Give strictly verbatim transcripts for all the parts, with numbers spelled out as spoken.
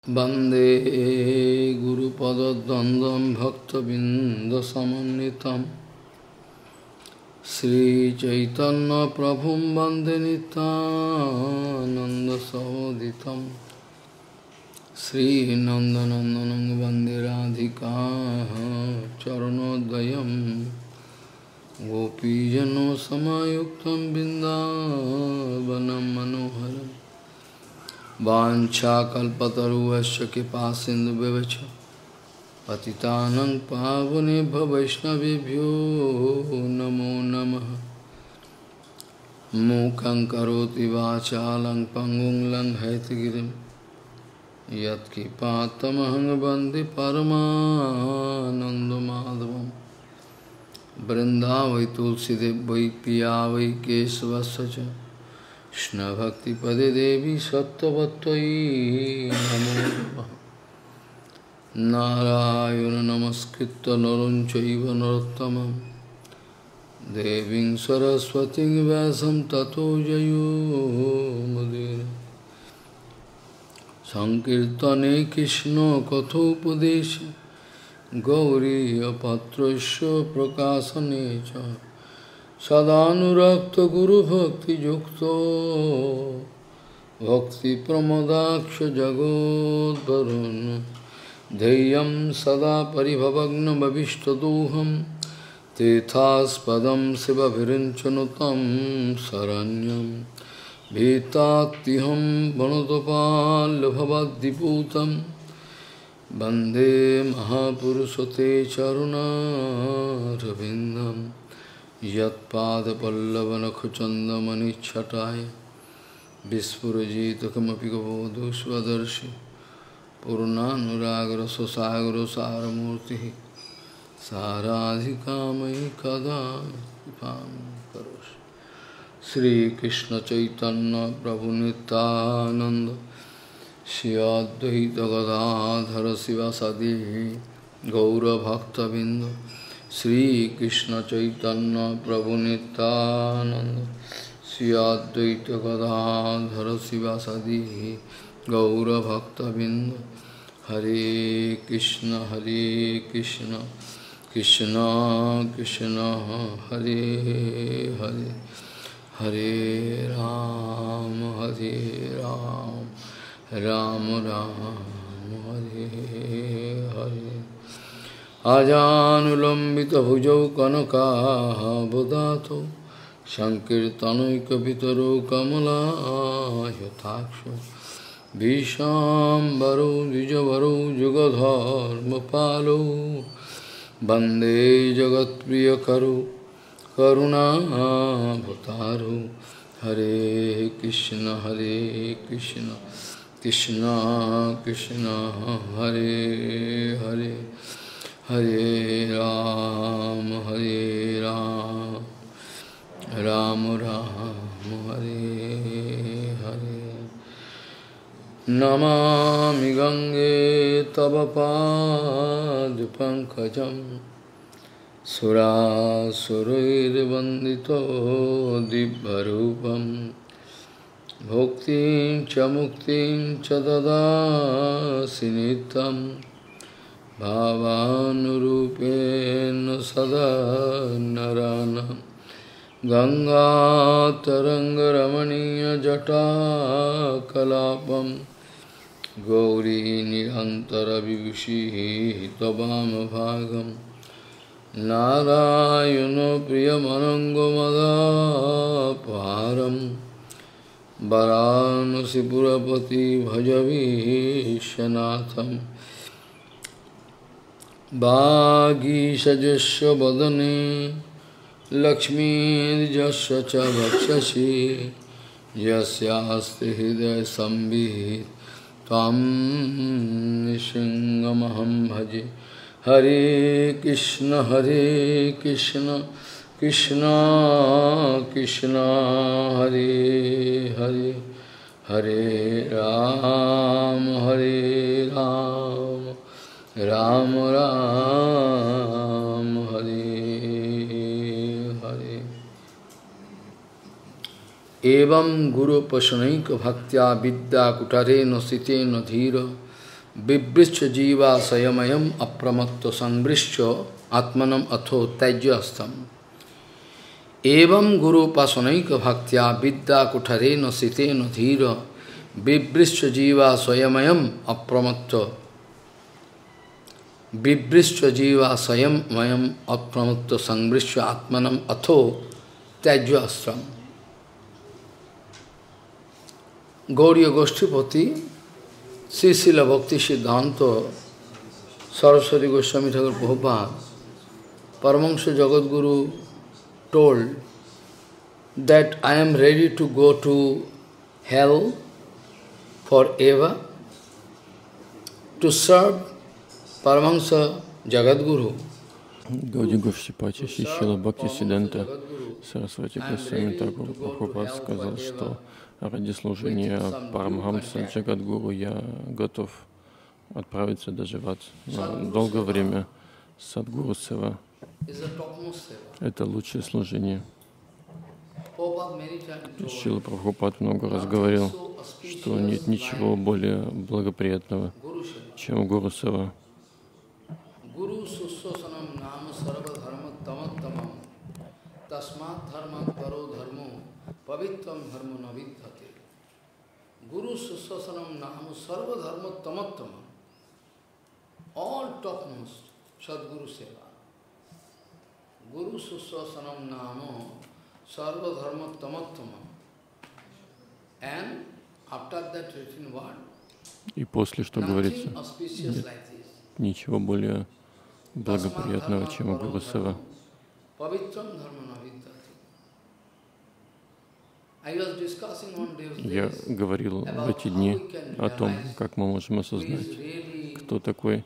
वंदे गुरुपद्वंद्वं भक्तबिंदसमन्वितं श्रीचैतन्य प्रभुं वंदे नित्यानन्दसहोदितं श्रीनन्दनन्दनं वंदे राधिका चरणोदयं गोपीजनों समायुक्तं बिन्दावनं मनोहरम् वाञ्छाकल्पतरुश्च कृपासिन्धुभ्यश्च पतितानं पावनेभ्यो वैष्णवेभ्यो नमो नमः। मूकं करोति वाचालं पङ्गुं लङ्घयितगिरिं यत्कृपातमहं वन्दे परमानन्दमाधवं। वृन्दावै तुलसीदेव वै पिया वै केशवस्य च कृष्ण भक्ति पदे देवी सत्वत्वयी नमो नमः। नारायण नमस्कृत्य नरं चैव नरोत्तमं देवीं सरस्वतीं व्यासं ततो जयो मुदीरये। संकीर्तने कृष्ण कथोपदेशे गौरीयपत्रस्य प्रकाशने च सदानुरक्त गुरु भक्ति युक्तो भक्ति प्रमोदाक्ष जगोद्वरुन् ध्येयं सदा परिभवग्न भविष्टदोहं तीर्थास्पदं शिवभिरिञ्चनुतं शरण्यं भीतात्तिहं वनुतपाल्भवद्दिपूतं वन्दे महापुरुषते चरुणारविन्दम् यत्पादपल्लवनखचन्दमनिच्छटाय विस्फुरजित किमपि गबोधु स्वदर्शि पूर्णानुरागरससागरसारमूर्तिः साराधिकामयि कदा कृपां करोषि। श्रीकृष्ण चैतन्य प्रभु नित्यानन्द श्री अद्वैत गदाधर शिवासादि गौरभक्तबिंद श्री कृष्ण चैतन्य प्रभु नित्यानंद श्री अद्वैत गदाधर शिवासादि गौरभक्तबिंद। हरे कृष्ण हरे कृष्ण कृष्ण कृष्ण हरे हरे हरे राम हरे राम राम राम हरे हरे। आजानुलंबित भुजौ कनकाबुदातो संकीर्तनैकपितरो कमलायताक्षो विशाम्बरो द्विजवरो जुगधर्मपालो वन्दे जगत्प्रियकरो करुणाभतारो। हरे कृष्ण हरे कृष्ण कृष्ण कृष्ण हरे हरे हरे राम हरे राम राम राम हरे हरे। नमामि गंगे तव पादपङ्कजं सुरासुरैर्वन्दितो दिव्यरूपं भुक्तिं च मुक्तिं च ददासि नित्यं भावानुरूपेण सदा नराणां। गंगातरङ्गरमणीयजटाकलापं गौरी निरन्तरविभूषिः त्ववामभागं नारायणो प्रियमनङ्गमदापहारं वरानसीपुरपति भजवीशनाथं। वागीशजस्य वदने लक्ष्मीर्यस्य च वक्षसि यस्यास्ति हृदय संवित् त्वां नृसिंहमहं भजे। हरे कृष्ण हरे कृष्ण कृष्ण कृष्ण हरे हरे हरे राम हरे राम राम राम हरे हरे। एवं गुरु पशनैक भक्त्या विद्या कुटरेण सितेन धीर Vibrischa jiva sayamayam apramatto sangbrischa atmanam atho tajyastam. Evam guru pasanaika bhaktya vidya kutarena sitena dhira vibrischa jiva sayamayam apramatto vibrischa jiva sayamayam apramatto sangbrischa atmanam atho tajyastam. Gauriya Goshtipati Sri Srila Bhakti Siddhanta Saraswati Goswami Thakur Prabhupada Paramahansa Jagadguru told that I am ready to go to hell forever to serve Paramahansa Jagadguru. Гауди Гошчипати Шрила Бхакти Сиддханта Сарасвати Госвами Тхакур Прабхупад сказал, что ради служения Парамахамса Джагадгуру я готов отправиться даже в ад. Но долгое время Садгуру Сева — это лучшее служение. Шрила Прабхупад много раз говорил, что нет ничего более благоприятного, чем Гуру Сева. Tasmat dharmat paro dharmo pavitram dharmo navidhate. Guru susasanam namu sarva dharma tamattama. All topmost Sadguru Seva. Guru susasanam namu sarva dharma tamattama. And after that written word, и после, что говорится, нет ничего более благоприятного, чем Гуру Сева. Я говорил в эти дни о том, как мы можем осознать, кто такой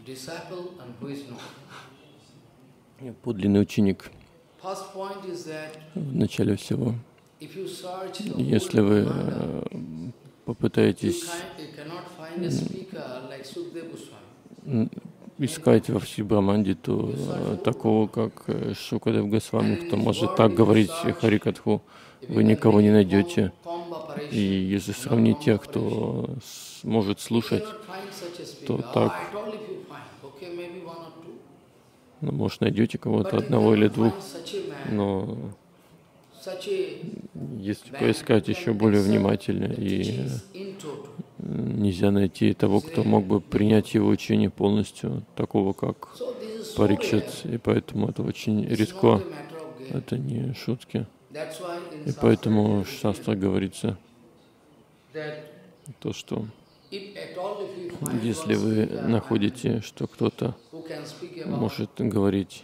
подлинный ученик. В начале всего, если вы попытаетесь искать во всей Браманде, то такого, как Шукадев Госвами, кто может так говорить Харикатху, вы никого не найдете. И если сравнить тех, кто может слушать, то так, ну, может, найдете кого-то одного или двух, но если поискать еще более внимательно, и нельзя найти того, кто мог бы принять его учение полностью, такого как Парикшит, и поэтому это очень редко, это не шутки. И поэтому в Шастре говорится то, что если вы находите, что кто-то может говорить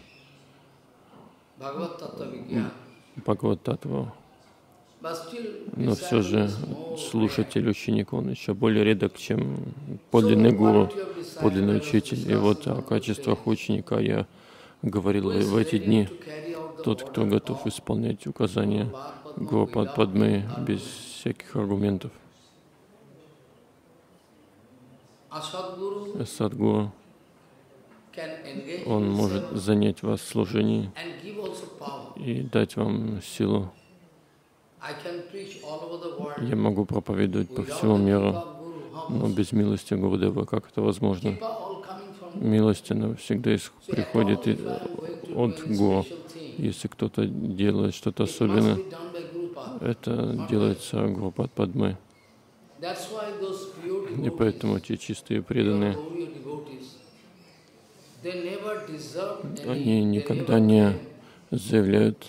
Бхагават-таттву, но все же слушатель, ученик, он еще более редок, чем подлинный гуру, подлинный учитель. И вот о качествах ученика я говорил в эти дни. Тот, кто готов исполнять указания Гопад Падмы без всяких аргументов. Садгуру, он может занять вас в служении и дать вам силу. Я могу проповедовать по всему миру, но без милости Гурудева как это возможно? Милость, она всегда приходит от Гуру. Если кто-то делает что-то особенное, это делается Гурупад Падмы. И поэтому те чистые преданные, они никогда не заявляют,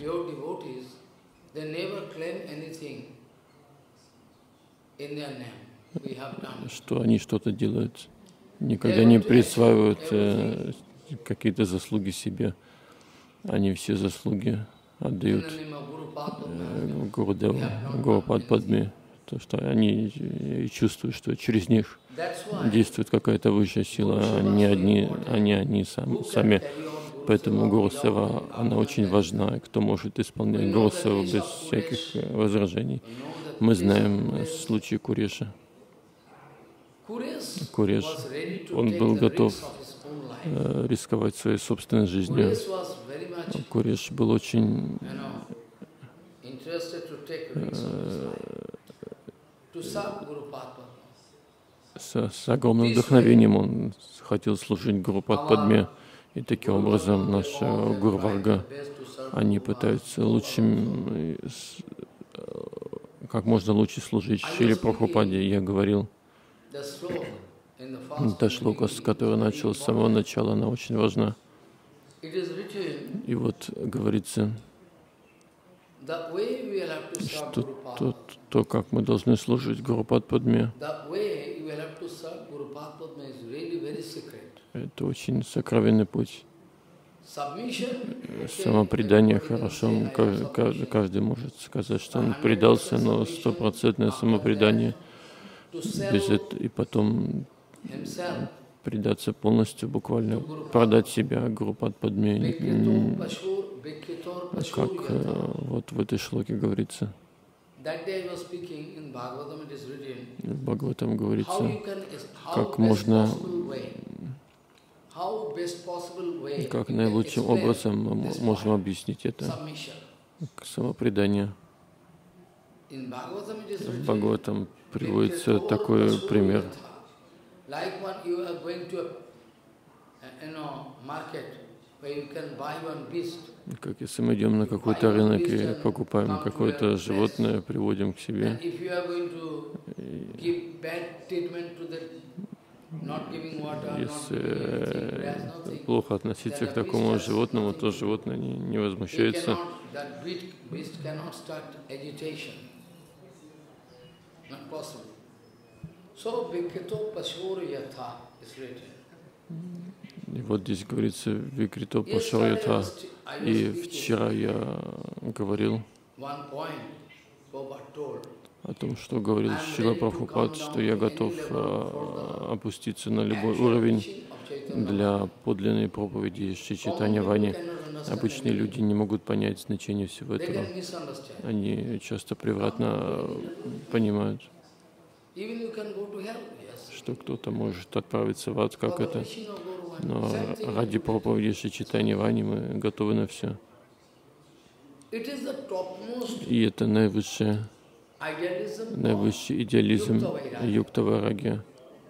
что они что-то делают. Никогда не присваивают э, какие-то заслуги себе. Они все заслуги отдают э, Гурудеву, Гурупад Падме. То, что они чувствуют, что через них действует какая-то высшая сила, а не одни, а не они сам, сами. Поэтому Гуру Сева, она очень важна. Кто может исполнять Гуру Севу без всяких возражений? Мы знаем случай Куреша. Куреш, он был готов э, рисковать своей собственной жизнью. Куреш был очень э, с, с огромным вдохновением он хотел служить Гуру Падме. И таким образом наша Гуру Варга, они пытаются лучшим, как можно лучше служить Шриле Прабхупаде. Я говорил, та шлока, с которой начал с самого начала, она очень важна. И вот говорится, что то, то, как мы должны служить Гуру Падме, это очень сокровенный путь. Самопредание хорошо, каждый может сказать, что он предался, но стопроцентное самопредание без этого, и потом предаться полностью, буквально продать себя Гуру Падме, как вот в этой шлоке говорится. В Бхагаватам говорится, как можно, как наилучшим образом мы можем объяснить это самопредание. В Бхагаватам приводится такой пример. Как если мы идем на какой-то рынок и покупаем какое-то животное, приводим к себе, если плохо относиться к такому животному, то животное не, не возмущается. И вот здесь говорится Викрито Пашарьята. И вчера я говорил о том, что говорил Шрила Прабхупад, что я готов а, опуститься на любой уровень для подлинной проповеди Шри Чайтанья Вани. Обычные люди не могут понять значение всего этого. Они часто превратно понимают, что кто-то может отправиться в ад, как это. Но ради проповеди Шри Чайтанья Вани мы готовы на все. И это наивысшее, наивысший идеализм Юкта Вайрагья.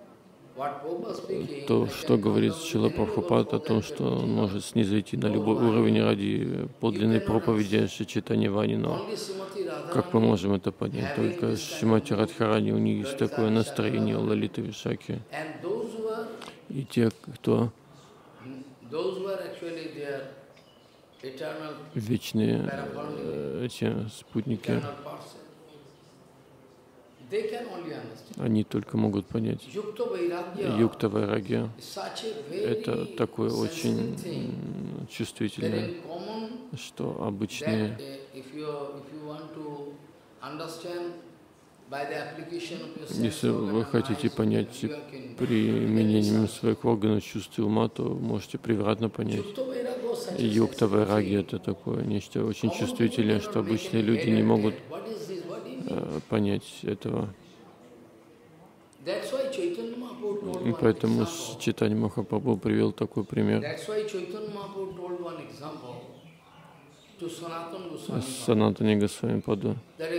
То, что говорит Шрила Прабхупад о том, что он может снизойти на любой уровень ради подлинной проповеди Шри Чайтанья Вани, но как мы можем это понять? Только Шримати Радхарани, у них есть такое настроение, у Лалиты Вишаки. И те, кто вечные эти спутники, они только могут понять. Юкта Вайрагья — это такое очень чувствительное, что обычные, если вы хотите понять применением своих органов чувств и ума, то можете превратно понять. Юкта Вайрагья — это такое нечто очень чувствительное, что обычные люди не могут э, понять этого. И поэтому Чайтанья Махапрабху привел такой пример с Санатани Госвами Паду.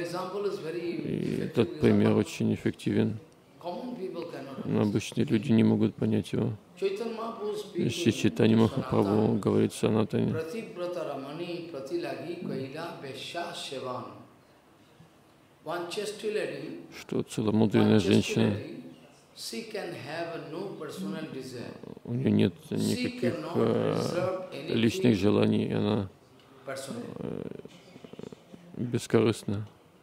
И этот пример очень эффективен. Но обычные люди не могут понять его. И Чайтанья Махапрабху говорит Санатани, что целомудренная женщина, у нее нет никаких э, личных желаний, она э, бескорыстна.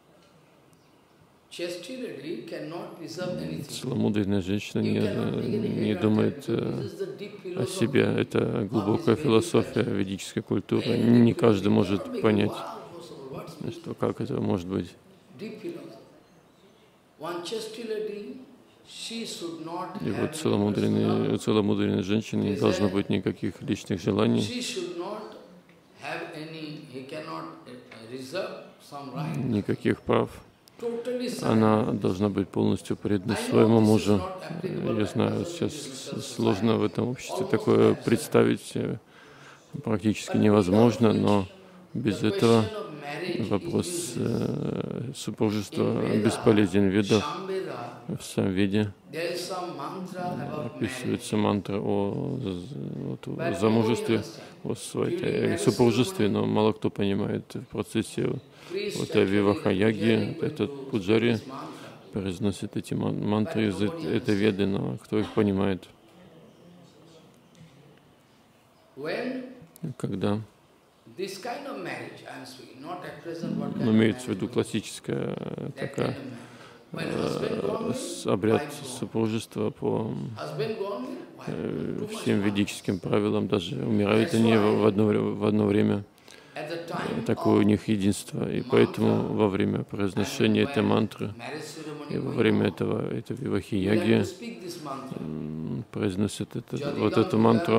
Целомудренная женщина не, не думает э, о себе. Это глубокая философия ведической культуры. Не каждый может понять, что как это может быть. И вот целомудренной, целомудренной женщине не должно быть никаких личных желаний, никаких прав. Она должна быть полностью предана своему мужу. Я знаю, сейчас сложно в этом обществе такое представить, практически невозможно, но Без этого вопрос э, супружества бесполезен. В ведах, в Самведе описывается мантра о, о, о замужестве, о своей, супружестве, но мало кто понимает в процессе вот Виваха-яги, этот пуджари произносит эти мантры из этой веды, но кто их понимает? Когда ну, имеется в виду классическая такая э, обряд супружества по э, всем ведическим правилам, даже умирают они в одно, в одно время. Такое у них единство, и поэтому во время произношения этой мантры и во время этого, этой вивахи-яги произносят это, вот эту мантру,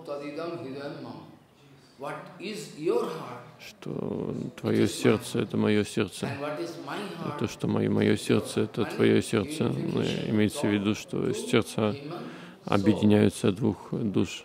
что твое сердце — это мое сердце, и то, что мое, мое сердце — это твое сердце. Но имеется в виду, что сердца объединяются двух душ.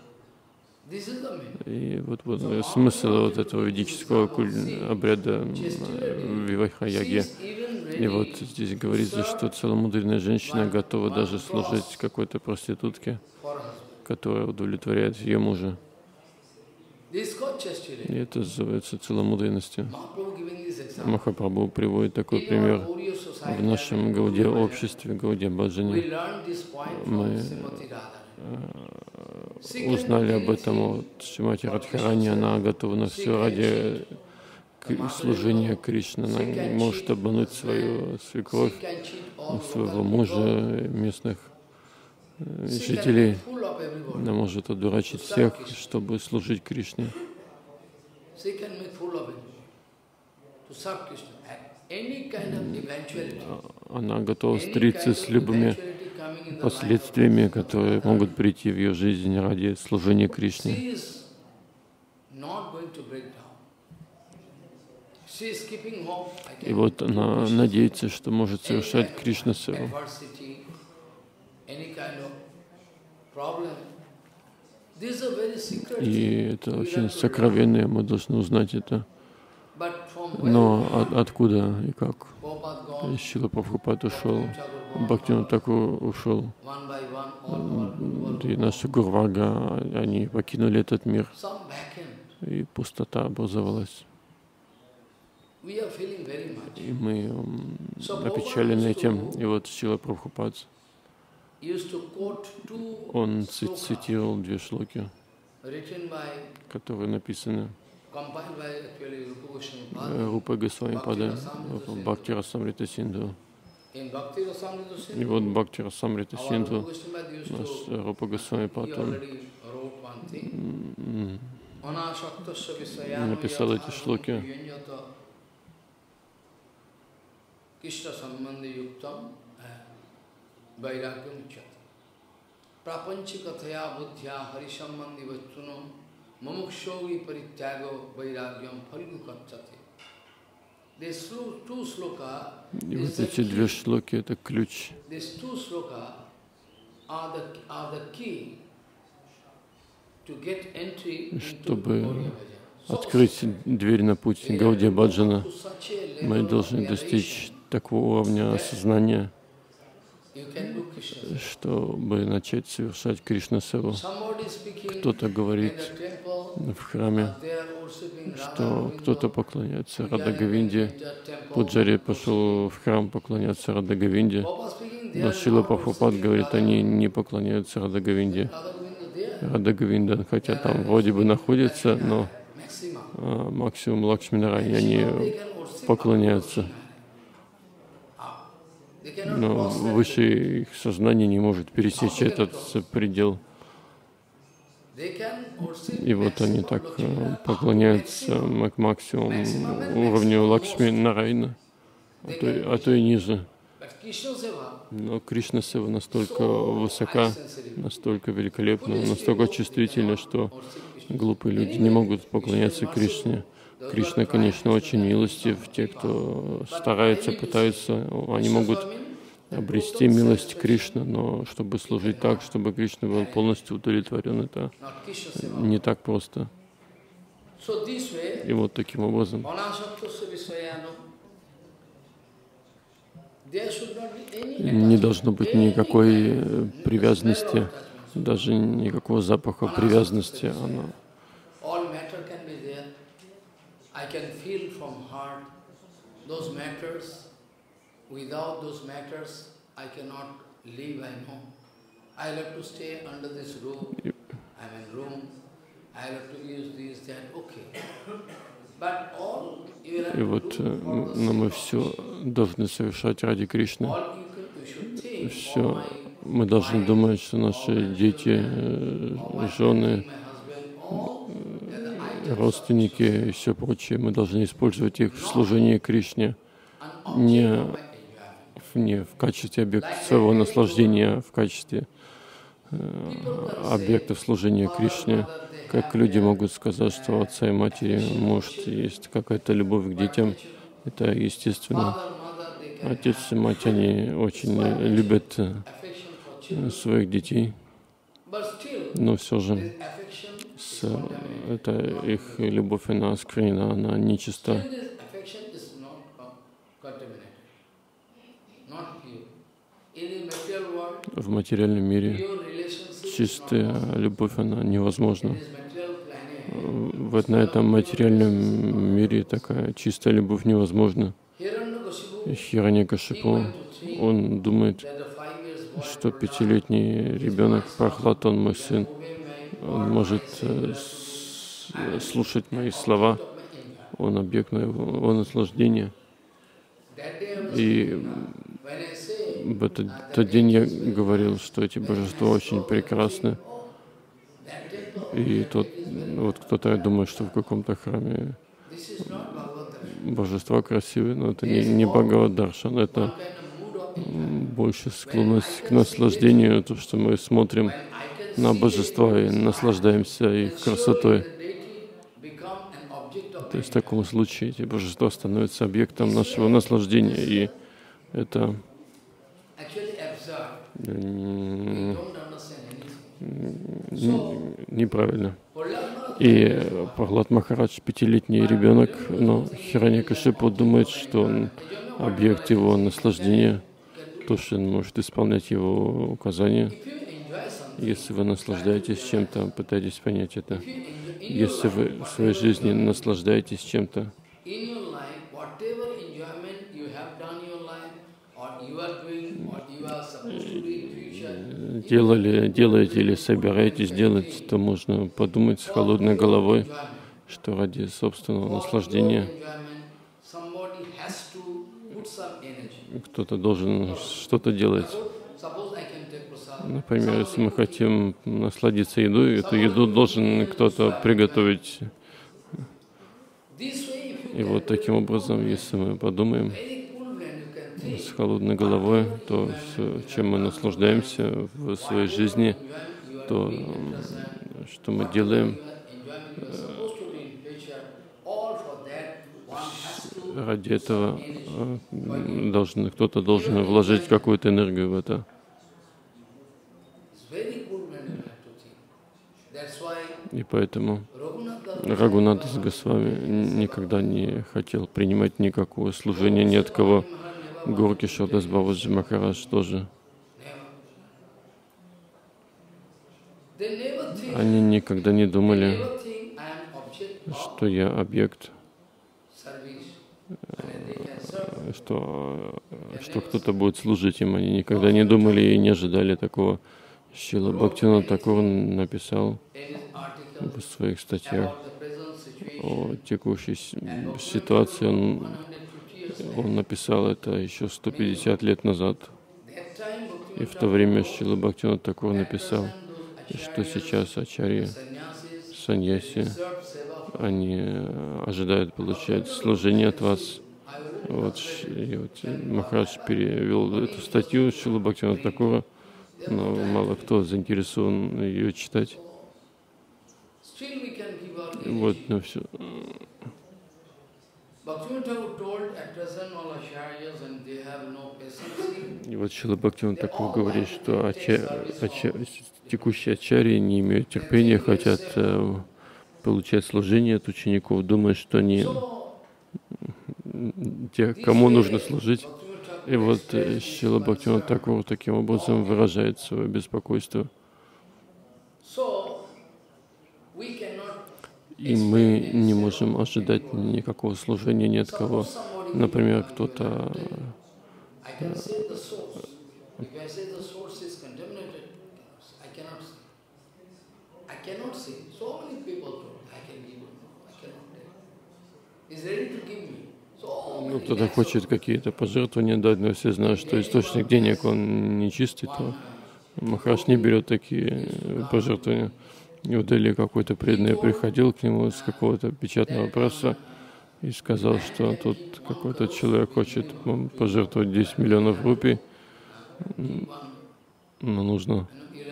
И вот, вот смысл вот этого ведического обряда Виваха-яги. И вот здесь говорится, что целомудренная женщина готова даже служить какой-то проститутке, которая удовлетворяет ее мужа. И это называется целомудренностью. Махапрабху приводит такой пример. В нашем Гаудия обществе, Гаудия Баджане, мы узнали об этом от Шримати Радхарани. Она готова на все ради служения Кришне. Она может обмануть свою свекровь, своего мужа, местных жителей. Она может одурачить всех, чтобы служить Кришне. Она готова встретиться с любыми последствиями, которые могут прийти в ее жизнь ради служения Кришне. И вот она надеется, что может совершать Кришна-севу. И это очень сокровенное, мы должны узнать это. Но от, откуда и как? Шрила Прабхупад ушел, Бхактивинода Тхакур ушел, и наши Гурвага, они покинули этот мир, и пустота образовалась. И мы опечалены этим. И вот Шрила Прабхупад, он цитировал две шлоки, которые написаны Рупой Госвами-падой в Бхакти Расамрита Синдху. И вот Бхакти Расамрита Синдху наш Рупа Госвами-пад, он написал эти шлоки. Прапанчикатая буддхя харишамманди вачуно мамукшоги паритяго вайрагьям фалгу каччати. И вот эти две шлоки — это ключ. Чтобы открыть дверь на путь Гаудия Баджана, мы должны достичь такого уровня осознания, чтобы начать совершать Кришна-севу. Кто-то говорит в храме, что кто-то поклоняется Рада-Говинде. Пуджари пошел в храм поклоняться Рада-Говинде, но Шрила Прабхупад говорит, они не поклоняются Рада-Говинде. Рада-Говинда, хотя там вроде бы находится, но а, максимум Лакшми-Нарайани они поклоняются. Но выше их сознание не может пересечь этот предел. И вот они так поклоняются к максимуму уровню Лакшми-Нарайана, а то, а то и ниже. Но Кришна-сева настолько высока, настолько великолепна, настолько чувствительна, что глупые люди не могут поклоняться Кришне. Кришна, конечно, очень милостив. Те, кто старается, пытаются, они могут обрести милость Кришны, но чтобы служить так, чтобы Кришна был полностью удовлетворен, это не так просто. И вот таким образом не должно быть никакой привязанности, даже никакого запаха привязанности. Она И вот но мы все должны совершать ради Кришны. Все. Мы должны думать, что наши дети, жены, родственники и все прочее, мы должны использовать их в служении Кришне не в, не в качестве объекта своего наслаждения, а в качестве объектов служения Кришне. Как люди могут сказать, что у отца и матери, может, есть какая-то любовь к детям, это естественно. Отец и мать, они очень любят своих детей, но все же с, это их любовь, она осквернена, она нечиста. В материальном мире чистая любовь, она невозможна. Вот на этом материальном мире такая чистая любовь невозможна. Хираньякашипу, он думает, что пятилетний ребенок Прахлад, он мой сын, он может слушать мои слова, он объект моего наслаждения. И в этот тот день я говорил, что эти божества очень прекрасны. И тот, вот кто-то думает, что в каком-то храме божества красивые, но это не, не Бхагавад-даршан, это больше склонность к наслаждению, то, что мы смотрим на божества и наслаждаемся их красотой. То есть в таком случае эти божества становятся объектом нашего наслаждения, и это неправильно. И Прахлад Махарадж пятилетний ребенок, но Хираньякашипу думает, что он объект его наслаждения, то, что он может исполнять его указания. Если вы наслаждаетесь чем-то, пытайтесь понять это. Если вы в своей жизни наслаждаетесь чем-то, делали, делаете или собираетесь делать, то можно подумать с холодной головой, что ради собственного наслаждения кто-то должен что-то делать. Например, если мы хотим насладиться едой, эту еду должен кто-то приготовить. И вот таким образом, если мы подумаем с холодной головой, то все, чем мы наслаждаемся в своей жизни, то, что мы делаем, ради этого должен, кто-то должен вложить какую-то энергию в это. И поэтому Рагунатас Госвами никогда не хотел принимать никакого служения ни от кого. Горкишордас Бабаджи Махарадж тоже. Они никогда не думали, что я объект, что, что кто-то будет служить им. Они никогда не думали и не ожидали такого. Шрила Бхактивинода Тхакур написал в своих статьях о текущей ситуации. Он, он написал это еще сто пятьдесят лет назад. И в то время Шрила Бхактивинода Тхакур написал, что сейчас ачарьи, саньяси, они ожидают получать служение от вас. Вот, и вот Махарадж перевел эту статью Шрила Бхактивинода Тхакура, но мало кто заинтересован ее читать. Вот, ну все. И вот Шрила Бхактивинода Тхакур говорит, что текущие ачарьи не имеют терпения, хотят э, получать служение от учеников, думают, что они те, кому нужно служить. И вот Шрила Бхактивинода Тхакур таким образом выражает свое беспокойство. И мы не можем ожидать никакого служения ни от кого. Например, кто-то ну, кто-то хочет какие-то пожертвования дать, но все знают, что источник денег, он нечистый, то Махарадж не берет такие пожертвования. И в Дели какой-то преданный приходил к нему с какого-то печатного вопроса и сказал, что тут какой-то человек хочет пожертвовать десять миллионов рупий, но нужно.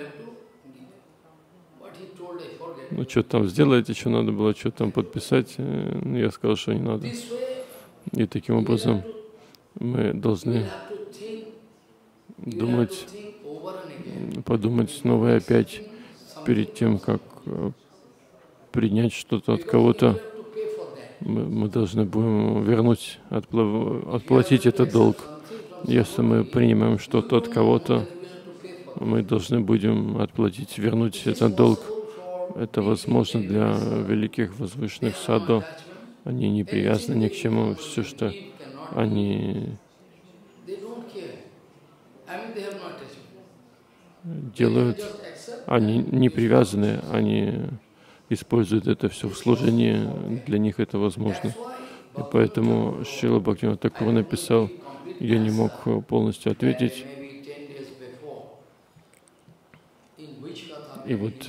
Ну, что там сделаете, что надо было, что там подписать. Я сказал, что не надо. И таким образом мы должны думать, подумать снова и опять перед тем, как принять что-то от кого-то. Мы, мы должны будем вернуть, отпла- отплатить этот долг. Если мы принимаем что-то от кого-то, мы должны будем отплатить, вернуть этот долг. Это возможно для великих возвышенных саду. Они не привязаны ни к чему. Все, что они делают, они не привязаны, они используют это все в служении, для них это возможно. И поэтому Шрила Бхактивинода Тхакур написал, я не мог полностью ответить. И вот,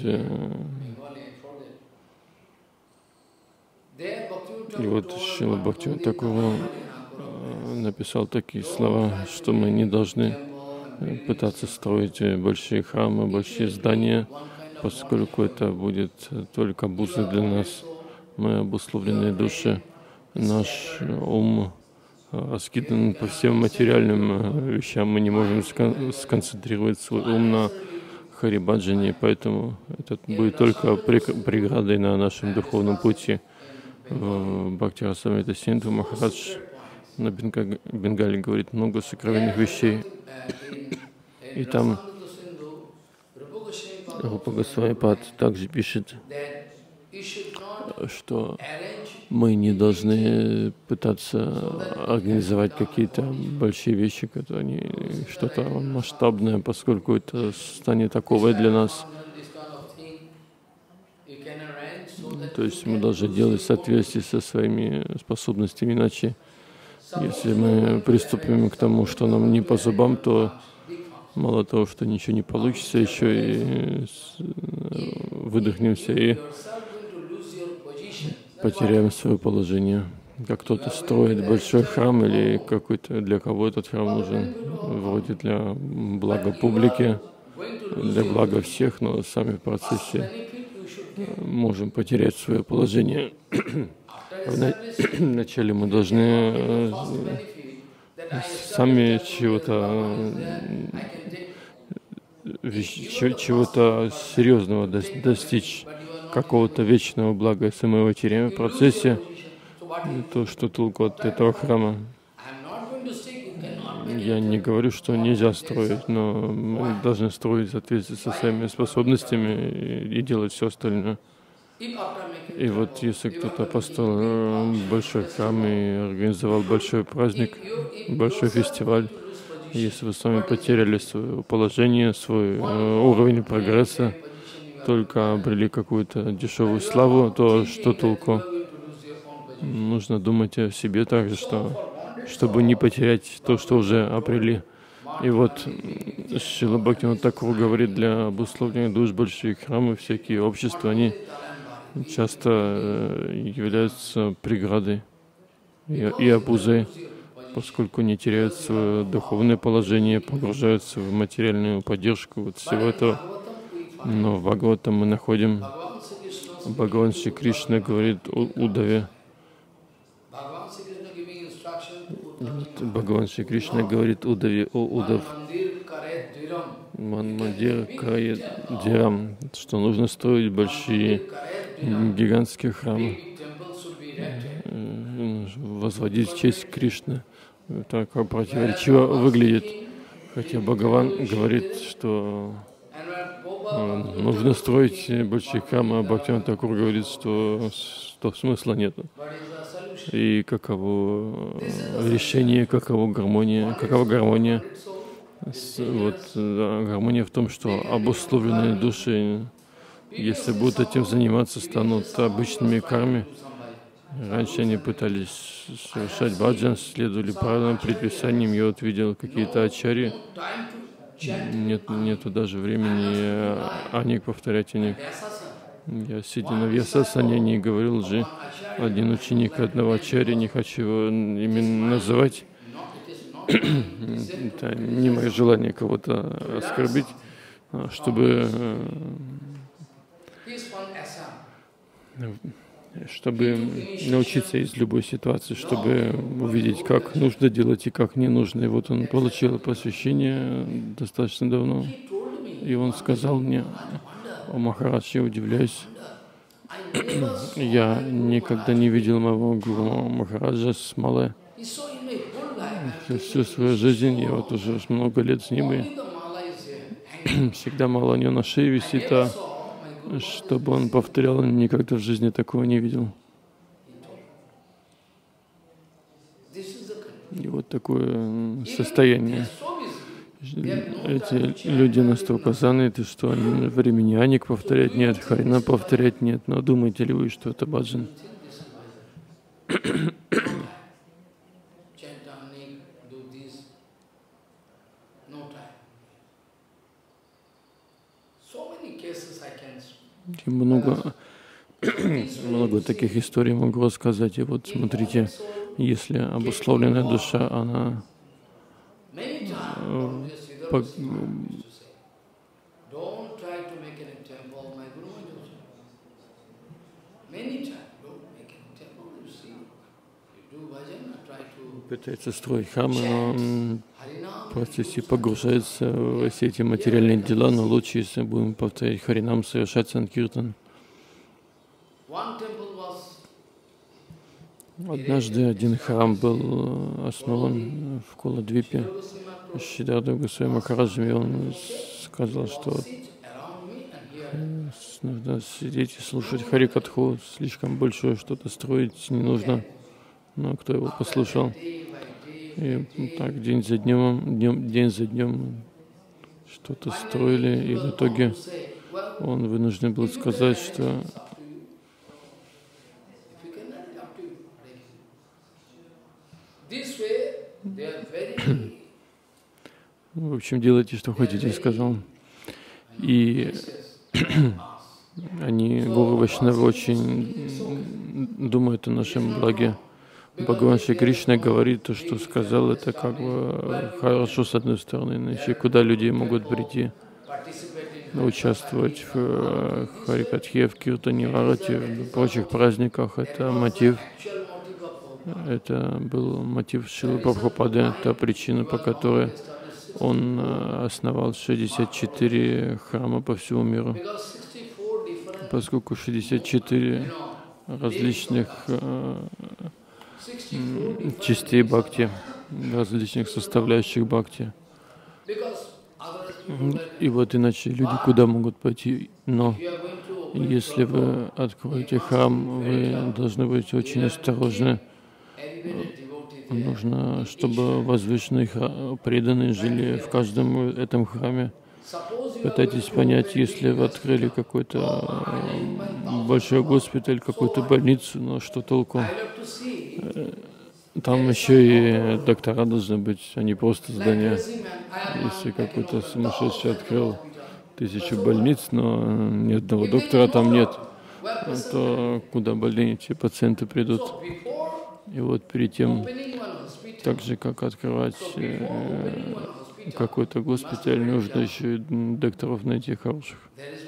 и вот Шрила Бхактивинода Тхакур написал такие слова, что мы не должны пытаться строить большие храмы, большие здания, поскольку это будет только обузой для нас. Мы обусловленные души, наш ум раскидан по всем материальным вещам, мы не можем сконцентрировать свой ум на Харибаджане, поэтому это будет только преградой на нашем духовном пути. В Бхакти-расамрита Синдху Махарадж на Бенгале говорит много сокровенных вещей. И там Рупа Госвами Пад также пишет, что мы не должны пытаться организовать какие-то большие вещи, которые что-то масштабное, поскольку это станет оковой для нас. То есть мы должны делать в соответствии со своими способностями, иначе если мы приступим к тому, что нам не по зубам, то мало того, что ничего не получится, еще и выдохнемся и потеряем свое положение. Как кто-то строит большой храм или какой-то, для кого этот храм нужен, вроде для блага публики, для блага всех, но сами в процессе можем потерять свое положение. Вначале мы должны сами чего-то чего-то серьезного достичь, какого-то вечного блага. Если мы его теряем в процессе, то что толку от этого храма? Я не говорю, что нельзя строить, но мы должны строить в соответствии со своими способностями и делать все остальное. И вот если кто-то построил большой храм и организовал большой праздник, большой фестиваль, если вы сами потеряли свое положение, свой уровень прогресса, только обрели какую-то дешевую славу, то что толку? Нужно думать о себе также, что, чтобы не потерять то, что уже обрели. И вот Шрила Бхактивинода Тхакур говорит, для обусловленных душ большие храмы, всякие общества, они часто являются преградой и, и обузой, поскольку не теряют свое духовное положение, погружаются в материальную поддержку вот всего этого. Но в Бхагаватам мы находим, Бхагаван Шри Кришна говорит Удаве. Бхагаван Шри Кришна говорит Удаве, о Удав, Ман Мандир Карет Дирам, что нужно строить большие гигантские храмы, возводить в честь Кришны. Так противоречиво выглядит. Хотя Бхагаван говорит, что нужно строить большие храмы, а Бхактиван Такур говорит, что, что смысла нет. И каково решение, каково гармония, какова гармония. Вот гармония в том, что обусловленные души, если будут этим заниматься, станут обычными карми. Раньше они пытались совершать баджан, следовали правилам, предписаниям. Я вот видел какие-то ачарьи, нет, нету даже времени аник повторять аник. Я, сидя на вьясасане, не говорил же, один ученик одного ачарьи, не хочу его именно называть. Это не мое желание кого-то оскорбить, чтобы чтобы научиться из любой ситуации, чтобы увидеть, как нужно делать и как не нужно. И вот он получил посвящение достаточно давно, и он сказал мне: «О, Махарадж, я удивляюсь, я никогда не видел моего гуру Махараджа с Малой. Всю свою жизнь, я вот уже много лет с ним, и всегда мало у него на шее висит, а чтобы он повторял, никогда в жизни такого не видел». И вот такое состояние. Эти люди настолько заняты, что времени аник повторять нет, харина повторять нет. Но думаете ли вы, что это баджан? И много, много таких историй могу рассказать. И вот смотрите, если обусловленная душа, она по, пытается строить храмы, но в процессе погружается в все эти материальные дела, но лучше, если будем повторять харинам, совершать санкиртан. Однажды один храм был основан в Куладвипе Шридарой Госвами Махараджем, и он сказал, что нужно сидеть и слушать Харикатху, слишком большое что-то строить не нужно. Но кто его послушал? И так день за днем, днем, день за днем что-то строили, и в итоге он вынужден был сказать, что в общем, делайте, что хотите, сказал. И они, гуру Вайшнавы, очень думают о нашем благе. Бхагаван Шри Кришна говорит, то, что сказал, это как бы хорошо с одной стороны, иначе куда люди могут прийти, участвовать в Харикатхе, в Киртане, в Арате, в прочих праздниках. Это мотив, это был мотив Шрилы Прабхупады, та причина, по которой он основал шестьдесят четыре храма по всему миру, поскольку шестьдесят четыре различных частей бхакти, различных составляющих бхакти. И вот иначе люди куда могут пойти? Но если вы откроете храм, вы должны быть очень осторожны. Нужно, чтобы возвышенные преданные жили в каждом этом храме. Пытайтесь понять, если вы открыли какой-то большой госпиталь, какую-то больницу, но что толку? Там еще и доктора должны быть, а не просто здания. Если какой-то сумасшедший открыл тысячу больниц, но ни одного доктора там нет, то куда больные эти пациенты придут? И вот перед тем, так же как открывать какой-то госпиталь, нужно еще и докторов найти хороших.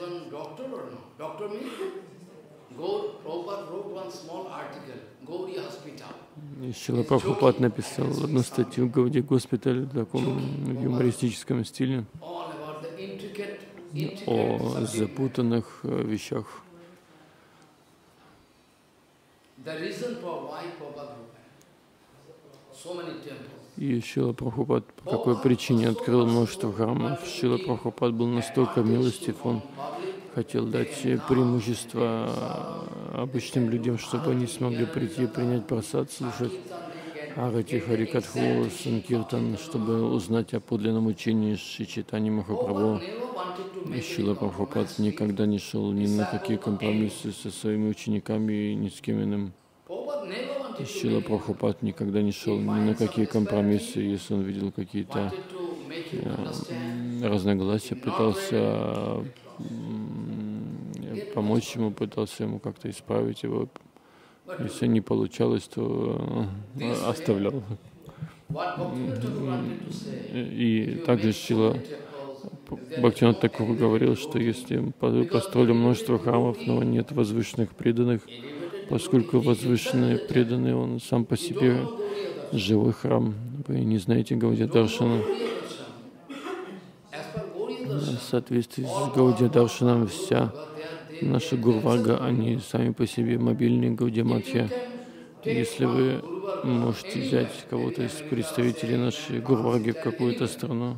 И Шрила Прабхупад написал одну статью в Гауди госпитале в таком юмористическом стиле о запутанных вещах. И Шрила Прабхупад по какой причине открыл множество храмов? Шрила Прабхупад был настолько милостив, он хотел дать преимущество обычным людям, чтобы они смогли прийти и принять прасад, слушать Арати, Харикатху, Санкиртан, чтобы узнать о подлинном учении Шри Чайтаньи Махапрабху. Шрила Прабхупад никогда не шел ни на какие компромиссы со своими учениками и ни с кем иным. Шрила Прабхупад никогда не шел ни на какие компромиссы, если он видел какие-то э, разногласия, пытался э, помочь ему, пытался ему как-то исправить его. Если не получалось, то э, оставлял. И также Шрила Бхактивинода Тхакур говорил, что если вы построили множество храмов, но нет возвышенных преданных, поскольку возвышенные преданные, он сам по себе живой храм. Вы не знаете Гаудия Даршана. В соответствии с Гаудия Даршаном вся наша Гурвага, они сами по себе мобильные Гаудия Матхья. Если вы можете взять кого-то из представителей нашей Гурваги в какую-то страну,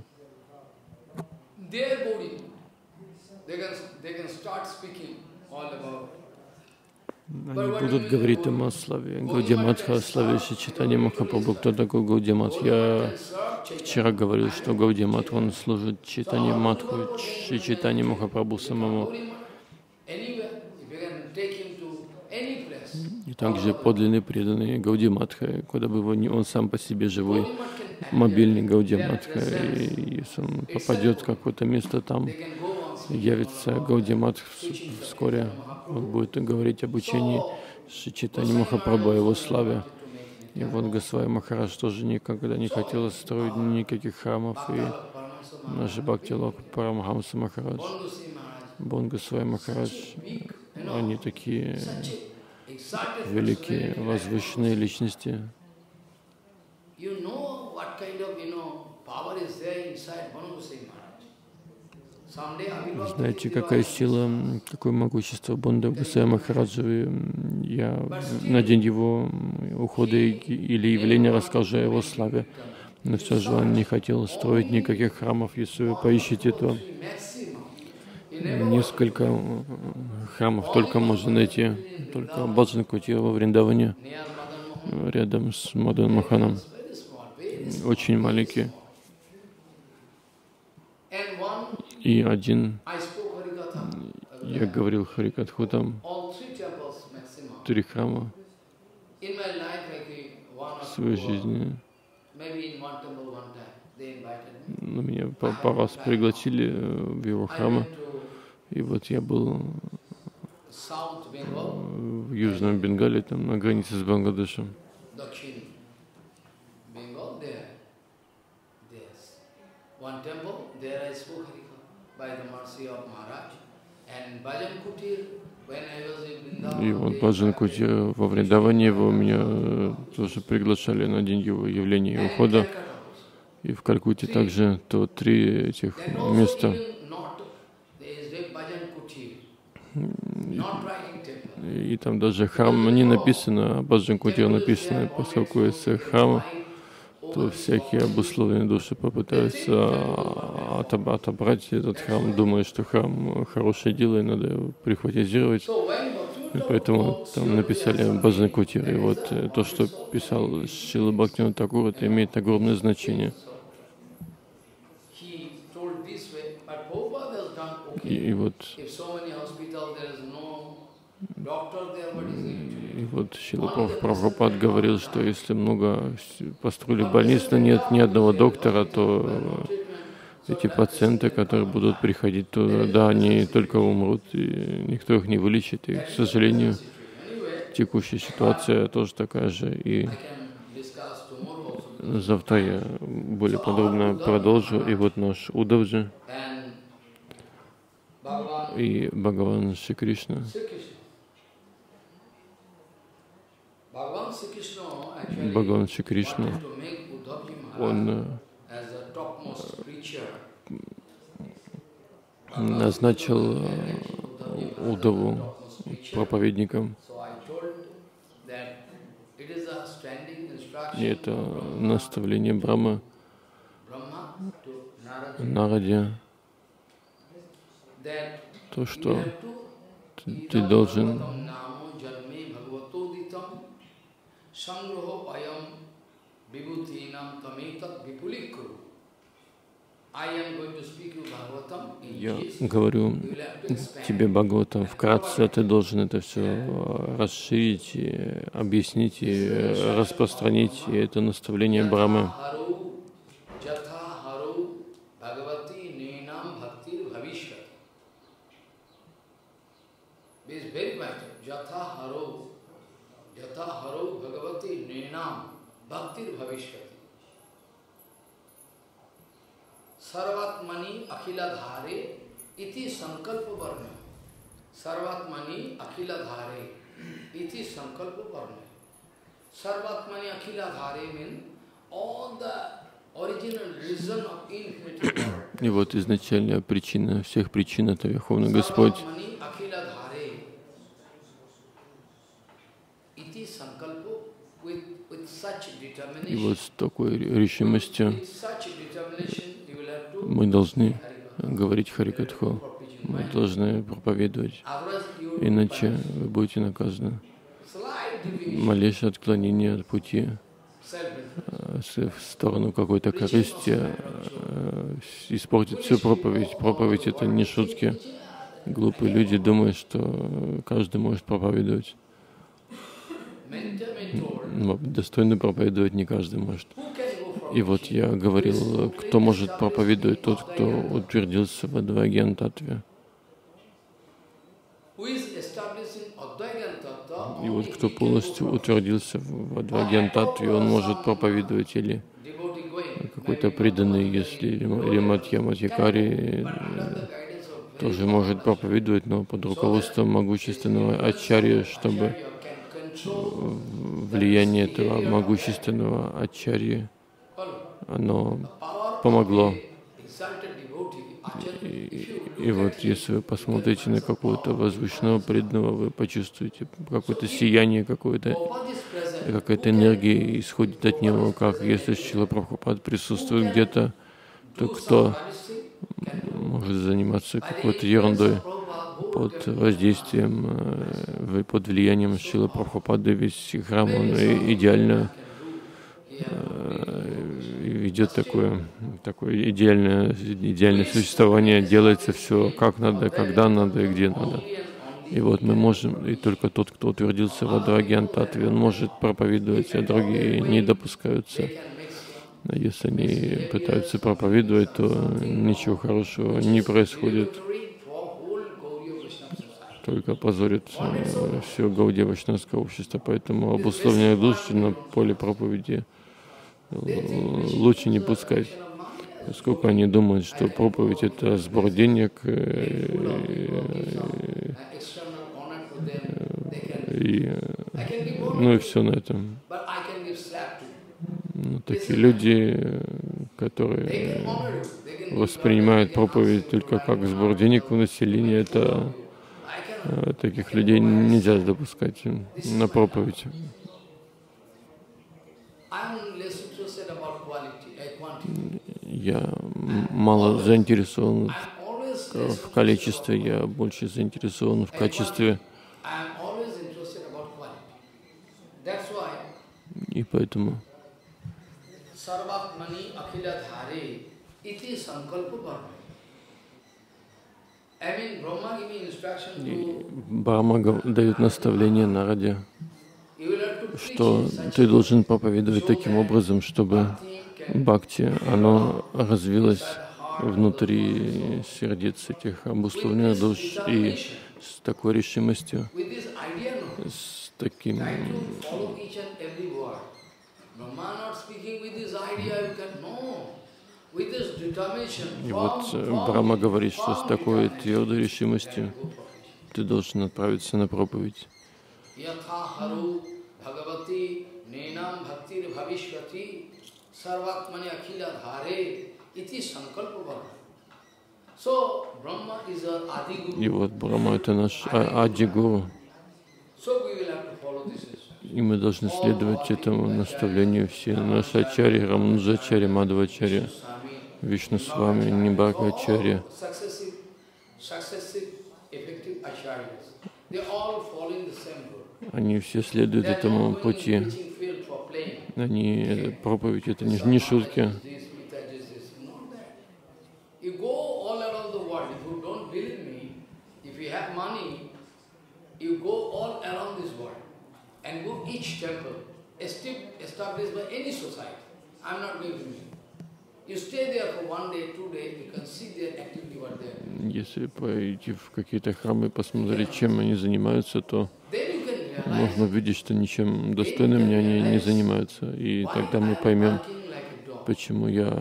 они будут говорить им о славе Гаудия Матха, о славе Шри Чайтаньи Махапрабху. Кто такой Гаудия Мат? Я вчера говорил, что Гаудия Мат, он служит Чайтаньи Матху, Шри Чайтаньи Махапрабху самому. И также подлинный преданный Гаудия Матха, куда бы его ни, он сам по себе живой, мобильный Гаудия Матха. И если он попадет в какое-то место, там явится Гаудия Матха вскоре. Он будет говорить об учении Шри Чайтаньи Махапрабху, о его славе. И вот Госвами Махарадж тоже никогда не хотел строить никаких храмов. И наш Бхактилок Парамахамса Махарадж, Бон Госвами Махарадж, они такие великие, возвышенные личности. Знаете, какая сила, какое могущество Бонда Госвами Махараджа. Я на день его ухода или явления расскажу о его славе. Но все же он не хотел строить никаких храмов. Если вы поищете, то несколько храмов только можно найти. Только Баджан Кутира во Вриндаване, рядом с Мадан Маханом. Очень маленький. И один, я говорил Харикатху, там три храма в своей жизни. Но меня пару раз пригласили в его храмы. И вот я был в Южном Бенгале, там на границе с Бангладешем. И вот Баджан Кутир во Вриндаване, его меня тоже приглашали на день его явления и ухода. И в Калькутте также, то три этих места. И, и там даже храм не написано, а Баджан Кутир написано, поскольку если храм, то всякие обусловленные души попытаются отобрать этот храм, думая, что храм хорошее дело и надо его прихватизировать. И поэтому там написали Баджан Кутир. И вот то, что писал Шрила Бхактивинода Тхакур, это имеет огромное значение. И, и вот И вот Шрила Прабхупад говорил, что если много построили больниц, но нет ни одного доктора, то эти пациенты, которые будут приходить туда, да, они только умрут, и никто их не вылечит. И, к сожалению, текущая ситуация тоже такая же. И завтра я более подробно продолжу. И вот наш Удавджи и Бхагаван Шри Кришна. Бхагаван Шри Кришна, он назначил Удаву проповедником. И это наставление Брахмы Нараде, то, что ты, ты должен я говорю тебе Бхагаватам вкратце, ты должен это все расширить, и объяснить и распространить, и это наставление Брахмы. Sarvatmani akhila dhare iti sankalpa varna. Sarvatmani akhila dhare iti sankalpa varna. Sarvatmani akhila dhare means all the original reason of infinity world. И вот изначальная причина всех причин — это Верховный Господь. Sarvatmani akhila dhare iti sankalpa with with such determination. И вот с такой решимостью мы должны говорить Харикатху, мы должны проповедовать, иначе вы будете наказаны. Малейшее отклонение от пути в сторону какой-то корысти испортит всю проповедь. Проповедь — это не шутки. Глупые люди думают, что каждый может проповедовать. Достойно проповедовать не каждый может. И вот я говорил, кто может проповедовать, тот, кто утвердился в Адвайгьян-таттве. И вот кто полностью утвердился в Адвайгьян-таттве, он может проповедовать, или какой-то преданный, если или Матья Матьякари тоже может проповедовать, но под руководством могущественного ачарья, чтобы влияние этого могущественного ачарьи оно помогло. И, и вот если вы посмотрите на какого-то возвышенного преданного, вы почувствуете какое-то сияние, какое-то, какая-то энергия исходит от него, как если Шрила Прабхупад присутствует где-то, то кто может заниматься какой-то ерундой под воздействием, под влиянием Шрилы Прабхупады. Весь храм, он идеально ведет такое, такое идеальное, идеальное существование, делается все как надо, когда надо и где надо. И вот мы можем, и только тот, кто утвердился в Адвайгьян-таттве, он может проповедовать, а другие не допускаются. Если они пытаются проповедовать, то ничего хорошего не происходит. Только позорит все гаудия-вайшнавское общество. Поэтому обусловленных душ на поле проповеди лучше не пускать, поскольку они думают, что проповедь — это сбор денег, и, ну и все на этом. Ну, такие люди, которые воспринимают проповедь только как сбор денег у населения, это таких людей нельзя допускать на проповедь. Я мало заинтересован в, в количестве, я больше заинтересован в качестве. И поэтому и Брахма дает наставление Нараде, что ты должен проповедовать таким образом, чтобы бхакти, оно развилось внутри сердец этих обусловленных душ, и с такой решимостью, с таким и вот Брахма говорит, что с такой твердой решимостью ты должен отправиться на проповедь. И вот Брахма — это наш Ади-гуру. И мы должны следовать этому наставлению. Все наши ачарьи, Рамануджачарья, Мадхвачарья, Вишнусвами, Нибакачарья, они все следуют этому пути. Они, проповедь — это не, не шутки. Если пойти в какие-то храмы и посмотреть, чем они занимаются, то можно увидеть, что ничем достойным они не занимаются. И тогда мы поймем, почему я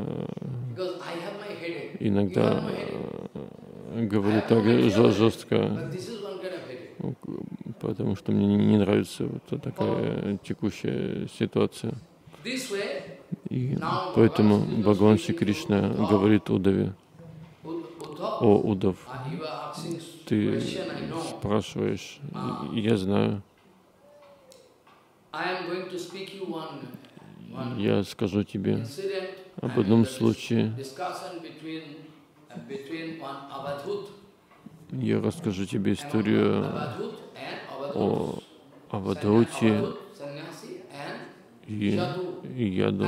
иногда говорю так жестко, потому что мне не нравится вот такая текущая ситуация. И поэтому Бхагаван Шри Кришна говорит Удаве: «О, Удав, ты спрашиваешь, я знаю. Я скажу тебе об одном случае. Я расскажу тебе историю о Авадхуте и, и Яду».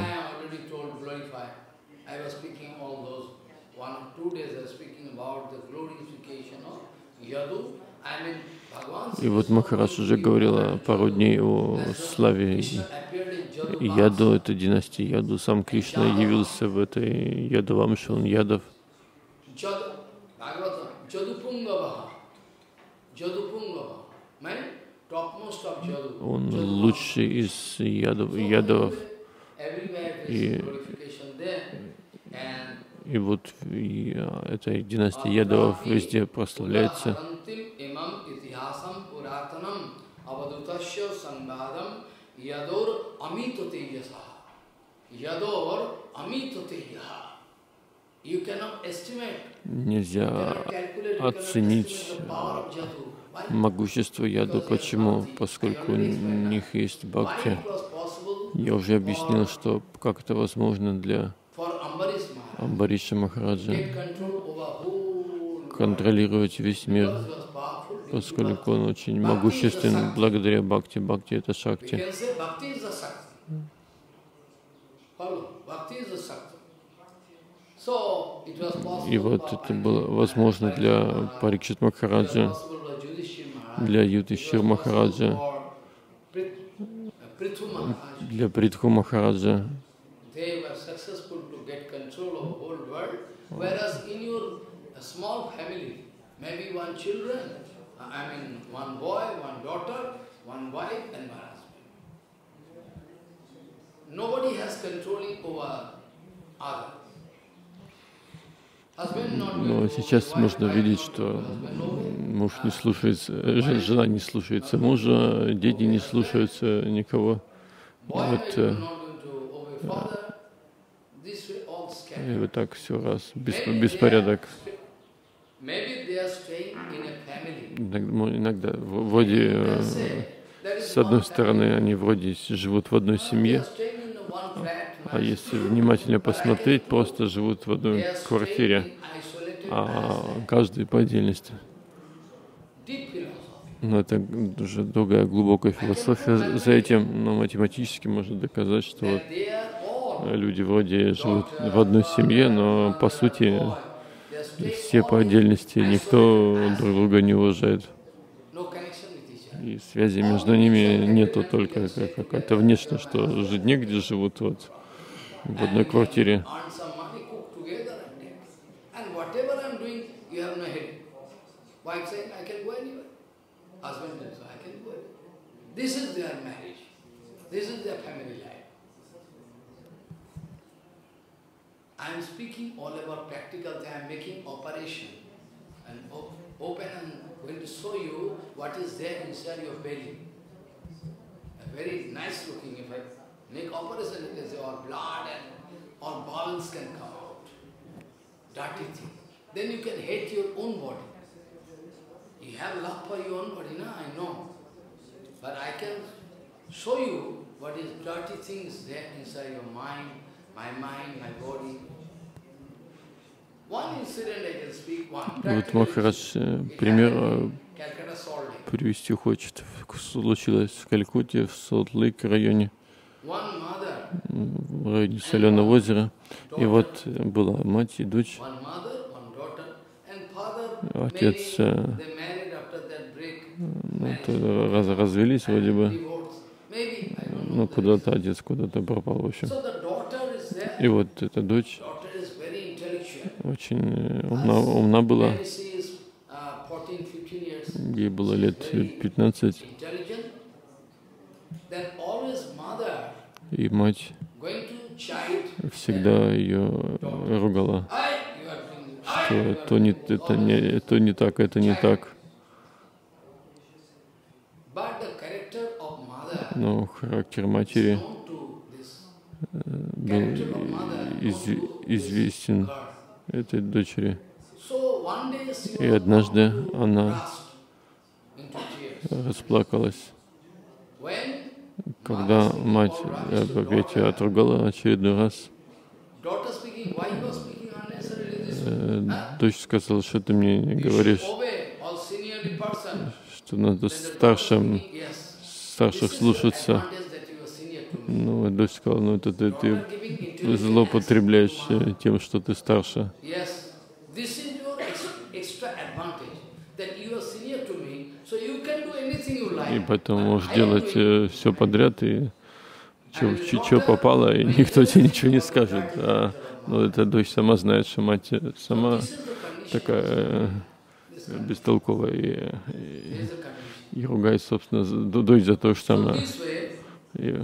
И вот Махарадж уже говорил пару дней о славе Яду, это династия Яду. Сам Кришна явился в этой Ядавамше, он Ядов. Он лучший из ядов, ядовов. И, и вот и, эта династия Ядавов везде прославляется. Нельзя оценить могущество Яду. Почему? Поскольку у них есть бхакти. Я уже объяснил, что как это возможно для Амбариша Махараджа контролировать весь мир, поскольку он очень могуществен благодаря бхакти. Бхакти — это шакти. И вот это было возможно для Парикшит Махараджа, для Юдхишthira Махараджа, для Притху Махараджа. Но сейчас можно видеть, что муж не слушается, жена не слушается мужа, дети не слушаются никого. Вот, и вот так все раз, беспорядок. Иногда вроде, с одной стороны, они вроде живут в одной семье, а если внимательно посмотреть, просто живут в одной квартире, а каждый по отдельности. Но это уже другая глубокая философия за этим, но математически можно доказать, что вот люди вроде живут в одной семье, но по сути все по отдельности, никто друг друга не уважает. И связи между ними нету, только какая-то внешняя, что жить негде, живут вот в одной квартире. I am speaking all about practical thing. I am making operation and open and going to show you what is there inside your belly. A very nice looking. If I make operation, you can say all blood and all bones can come out. Dirty thing. Then you can hate your own body. You have love for your own body, no? I know. But I can Вот Махарадж пример привести хочет. Случилось в Калькутте, в Солт-Лейк районе, в районе Соленого озера. И вот была мать и дочь. Отец ну, раз, развелись вроде бы. Ну, куда-то отец куда-то пропал, в общем. И вот эта дочь очень умна, умна была. Ей было лет пятнадцать. И мать всегда ее ругала, что то не, это не, то не так, это не так. Но характер матери был из, известен этой дочери. И однажды она расплакалась, когда мать опять ее отругала очередной раз. Дочь сказала, что ты мне не говоришь, что надо старшим, старших слушаться. Ну, дочь сказала, ну это ты, ты злоупотребляешь тем, что ты старше. И поэтому можешь делать э, все подряд, и что попало, и никто тебе ничего не скажет. А, ну, эта дочь сама знает, что мать сама такая э, бестолковая, и, и, и ругает, собственно, дочь за то же самое. И,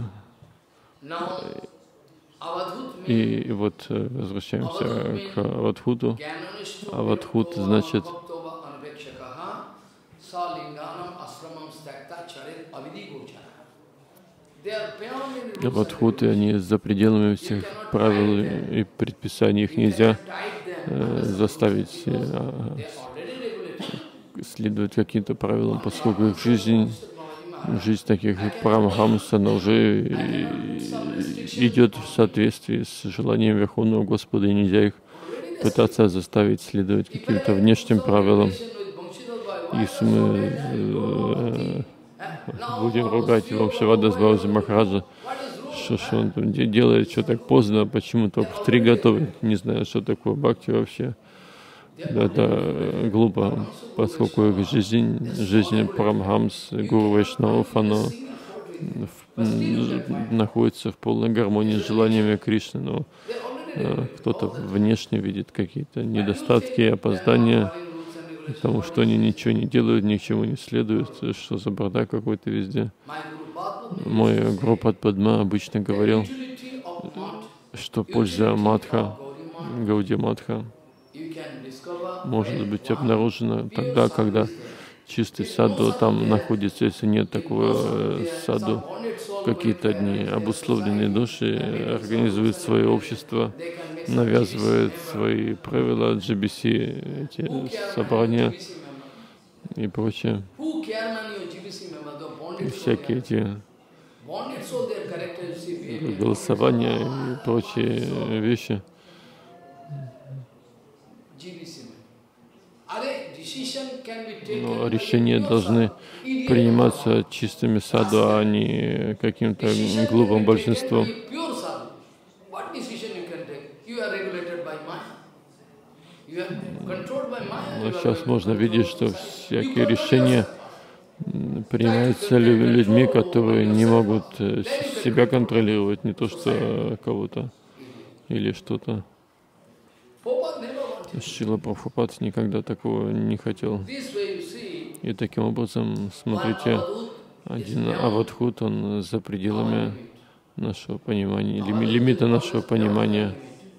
и, и вот возвращаемся к Авадхуту. Авадхут значит Авадхуты, они за пределами всех правил и предписаний, их нельзя э, заставить э, следовать каким-то правилам, поскольку их жизнь, жизнь таких парамахамс, она уже идет в соответствии с желанием Верховного Господа, и нельзя их пытаться заставить следовать каким-то внешним правилам. Если мы э, будем ругать Вамшавадас Махараджа, что, что он там делает, что так поздно, почему только в три готовит, не знаю, что такое бхакти вообще. Да, это глупо, поскольку их жизнь, жизнь Парамхамс, Гуру Вайшнавов, она находится в полной гармонии с желаниями Кришны, но э, кто-то внешне видит какие-то недостатки, опоздания, потому что они ничего не делают, ни к чему не следуют, что за бардак какой-то везде. Мой Гуру Падма обычно говорил, что польза Мадха, Гауди Мадха, может быть обнаружена тогда, когда чистый саду там находится. Если нет такого саду, какие-то одни обусловленные души организуют свое общество, навязывают свои правила, джи би си, эти собрания и прочее. И всякие эти голосования и прочие вещи. Но решения должны приниматься чистыми саду, а не каким-то глупым большинством. Но сейчас можно видеть, что всякие решения принимаются людьми, которые не могут себя контролировать, не то что кого-то или что-то. Шрила Прабхупад никогда такого не хотел. И таким образом, смотрите, один Авадхут, он за пределами нашего понимания, лимита нашего понимания.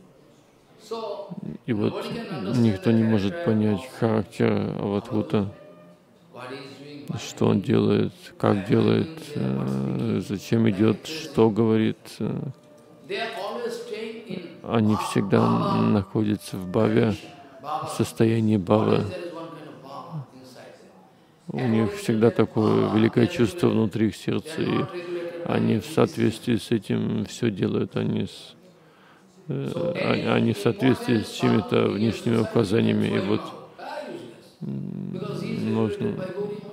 И вот никто не может понять характер Авадхута, что он делает, как делает, зачем идет, что говорит. Они всегда находятся в бхаве, в состоянии бхавы. У них всегда такое великое чувство внутри их сердца, и они в соответствии с этим все делают, они, с, э, они в соответствии с чьими-то внешними указаниями. И вот можно...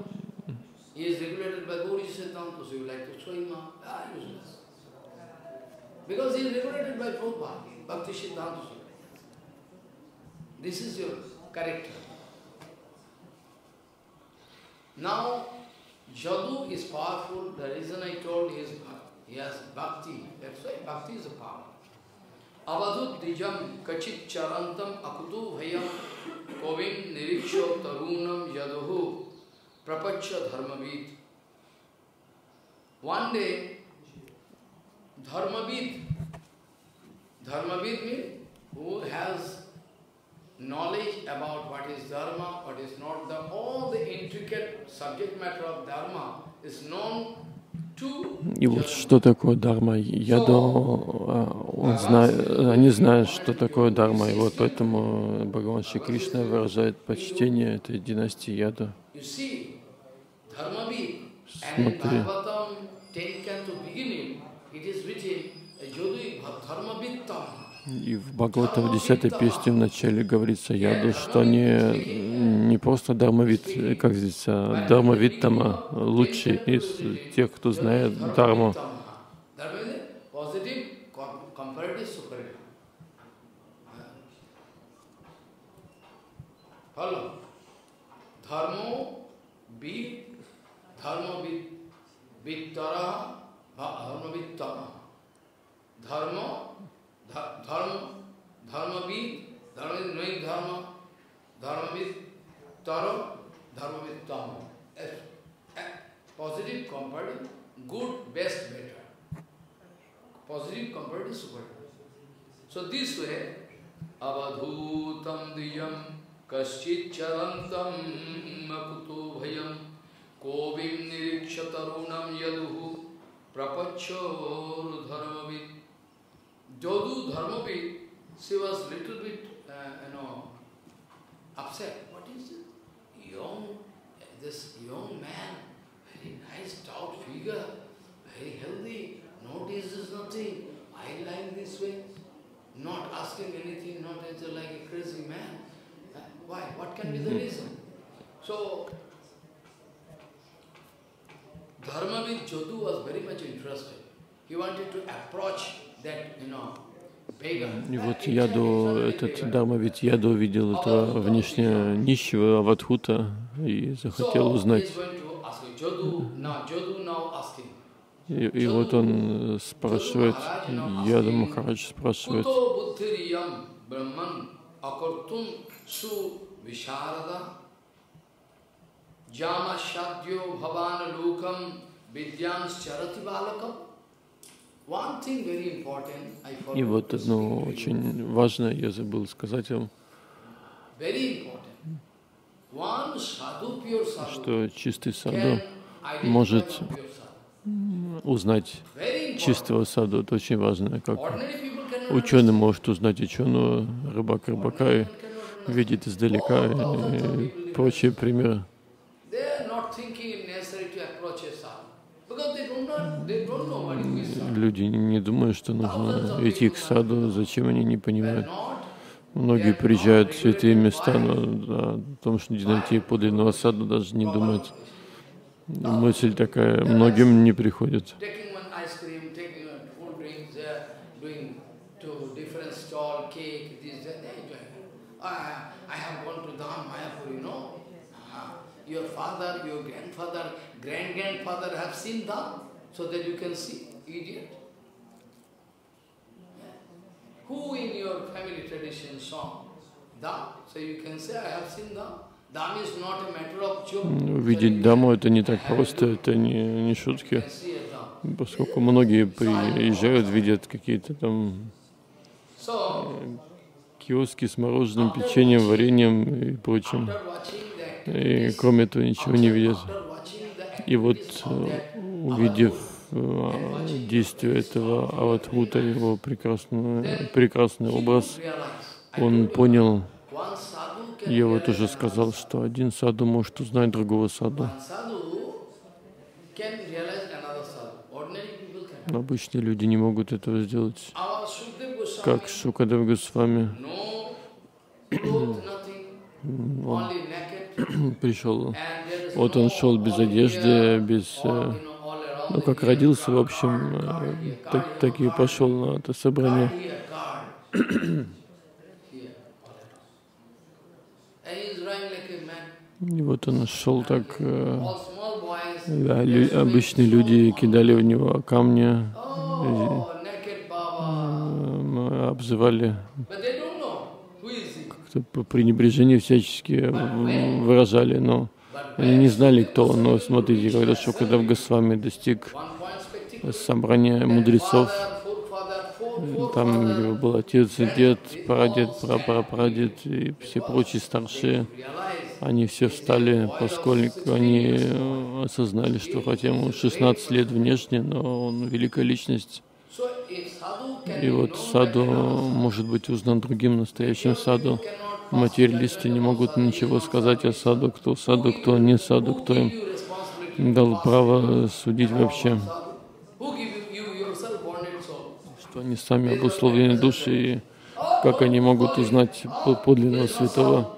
Now, Jadu is powerful. The reason I told is he has bhakti. That's why bhakti is a power. Avadut dijam kachit charantam akutu bhayam kovim niriksho tarunam yaduhu prapacha dharmavid. One day, dharmavid, dharmavid means who has knowledge about what is dharma, what is not dharma, all the intricate subject matter of dharma is known to. И вот что такое дharma? Яду, он знает, они знают, что такое дharma, и вот поэтому Бхагаван Шри Кришна выражает почтение этой династии Яду. Смотри. И в Бхагавата в десятой песне в начале говорится Яду, что они не просто дharmavид, как здесь, а дharmavид-тама, лучший из тех, кто знает дharму. Dharma, dharma vid, dharma is knowing dharma, dharma vid taro, dharma vid tamo. Positive, comparative, good, best, better. Positive, comparative, super. So this way, avadhutam diyam kaschit charantam makuto bhayam kovim nirikshatarunam yaduhu prapachor dharma vid. Jadu Dharmavid, she was little bit, uh, you know, upset. What is it? Young, this young man, very nice, stout figure, very healthy, no disease, nothing. I like this way, not asking anything, not answer like a crazy man. Uh, why? What can be the reason? So, Dharmavid Jadu was very much interested. He wanted to approach. И вот Яду, этот Дharmavид Яду увидел этого внешне нищего Авадхута и захотел узнать. И, и вот он спрашивает, Яду Махарадж спрашивает, и вот одно очень важное я забыл сказать вам, что чистый саду может узнать чистого саду. Это очень важно, как ученый может узнать ученого, рыбак рыбака, и видит издалека и прочие примеры. Люди не думают, что нужно идти к саду, зачем они не понимают. Многие приезжают в святые места, но о том, что не найти подлинного саду, даже не думают. Мысль такая многим не приходит. Your father, your grandfather, grand-grandfather have seen Dham, so that you can see, idiot. Yeah. Who in your family tradition saw Dham? So you can say, I have seen Dham. Dham is not a matter of joke. Увидеть Дhammu — это не так просто, это не, не шутки, поскольку многие приезжают, видят какие-то там киоски с мороженым, печеньем, вареньем и прочим. И кроме этого ничего не видят. И вот, увидев действие этого Авадхута, его прекрасный, прекрасный образ, он понял, я вот уже сказал, что один саду может узнать другого саду. Но обычные люди не могут этого сделать. Как Шукадев Госвами, он пришел, вот он шел без одежды, без, ну как родился, в общем, так, так и пошел на это собрание. И вот он шел так, да, лю, обычные люди кидали в него камни, обзывали, как-то по пренебрежению всячески выражали, но они не знали, кто он. Но смотрите, когда Шукадев Госвами достиг собрания мудрецов, там у него был отец и дед, прадед, прапрапрадед и все прочие старшие. Они все встали, поскольку они осознали, что хотя ему шестнадцать лет внешне, но он великая личность. И вот саду может быть узнан другим настоящим саду. Материалисты не могут ничего сказать о саду, кто саду, кто не саду, кто им дал право судить вообще. Что они сами обусловлены души, и как они могут узнать подлинного святого.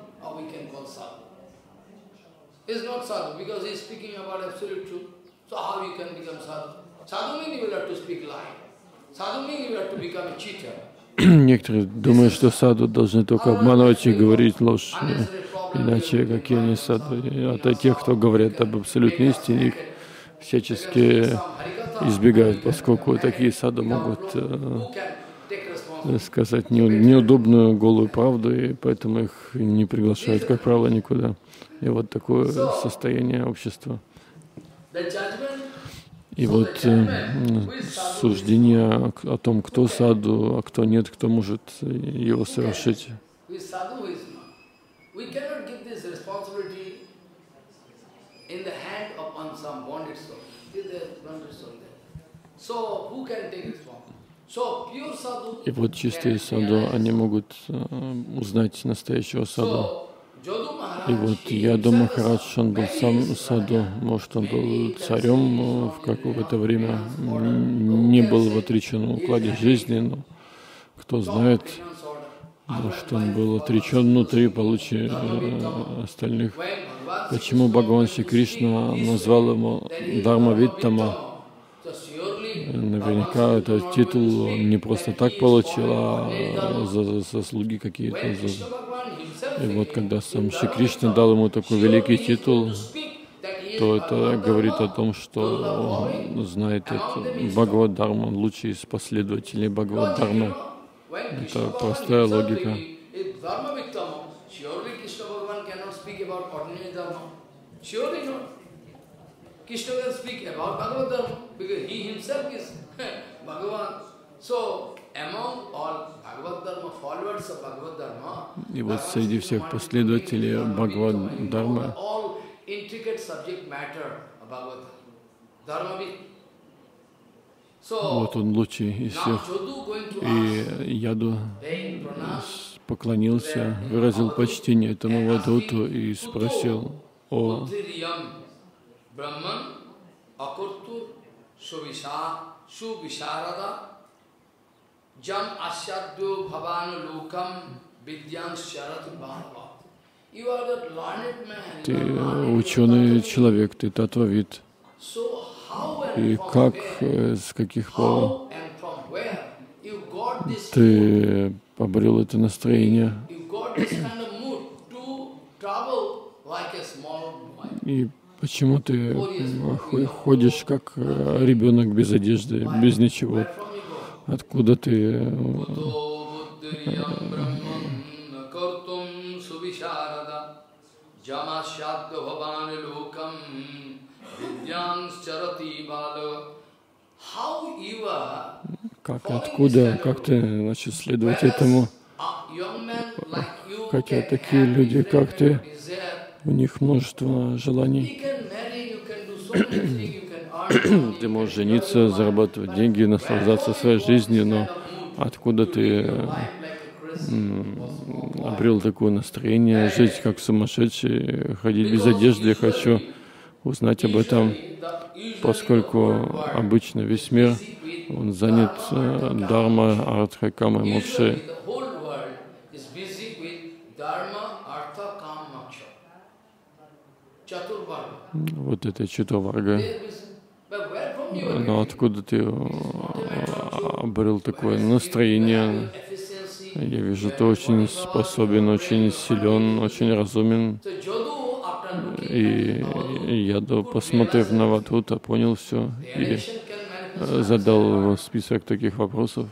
Некоторые думают, что саду должны только обманывать и говорить ложь, иначе какие они саду. А тех, кто говорят об абсолютной истине, их всячески избегают, поскольку такие саду могут э, сказать не, неудобную голую правду, и поэтому их не приглашают, как правило, никуда. И вот такое состояние общества. И вот э, суждение о, о том, кто саду, а кто нет, кто может его совершить. И вот чистые саду, они могут э, узнать настоящего саду. И вот Яду Махарадж, он был сам саду, может, он был царем в какое-то время, не был в отреченном укладе жизни, но кто знает, может, он был отречен внутри, получи э, остальных. Почему Бхагаван Шри Кришна назвал ему Дharma-Vittama? Наверняка этот титул он не просто так получил, а за, за заслуги какие-то. И вот когда сам Шри Кришна дал ему такой великий титул, то это говорит о том, что он знает Бхагавад-Дхарма, он лучший из последователей Бхагавад-Дхармы. Это простая логика. Krishna can speak about Bhagavad Dharma because he himself is Bhagavan. So, among all Bhagavad Dharma, followers of Bhagavad Dharma, и вот среди всех последователей Бхагавад Дхармы, all intricate subject matter of Bhagavad Dharma. Вот он лучший из всех. И Яду поклонился, выразил почтение этому Вадхуту и спросил о Brahman akurtur suvisharada jam asyadyo bhavanu lokam vidyam sharati bhava. You are that learned man. Ты ученый человек, ты татвавид. И как, с каких пор ты обрел это настроение? И почему ты ходишь как ребенок без одежды, без ничего? Откуда ты? Как, откуда, как ты начал следовать этому? Хотя такие люди, как ты, у них множество желаний. Ты можешь жениться, зарабатывать деньги, наслаждаться своей жизнью, но откуда ты обрел такое настроение, жить как сумасшедший, ходить без одежды? Я хочу узнать об этом, поскольку обычно весь мир, он занят дharma, артха, кама, мокши. Вот это Чатурварга. Но откуда ты обрел такое настроение? Я вижу, ты очень способен, очень силен, очень разумен. И Яду, посмотрев на Авадхута, понял все и задал список таких вопросов.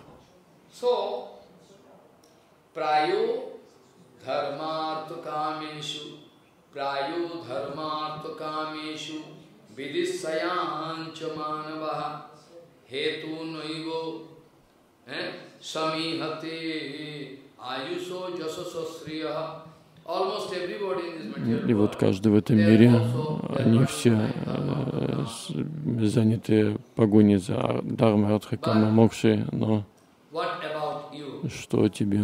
И вот каждый в этом мире, они все э, заняты погоней за дharma, артха, кама, мокши, но что о тебе?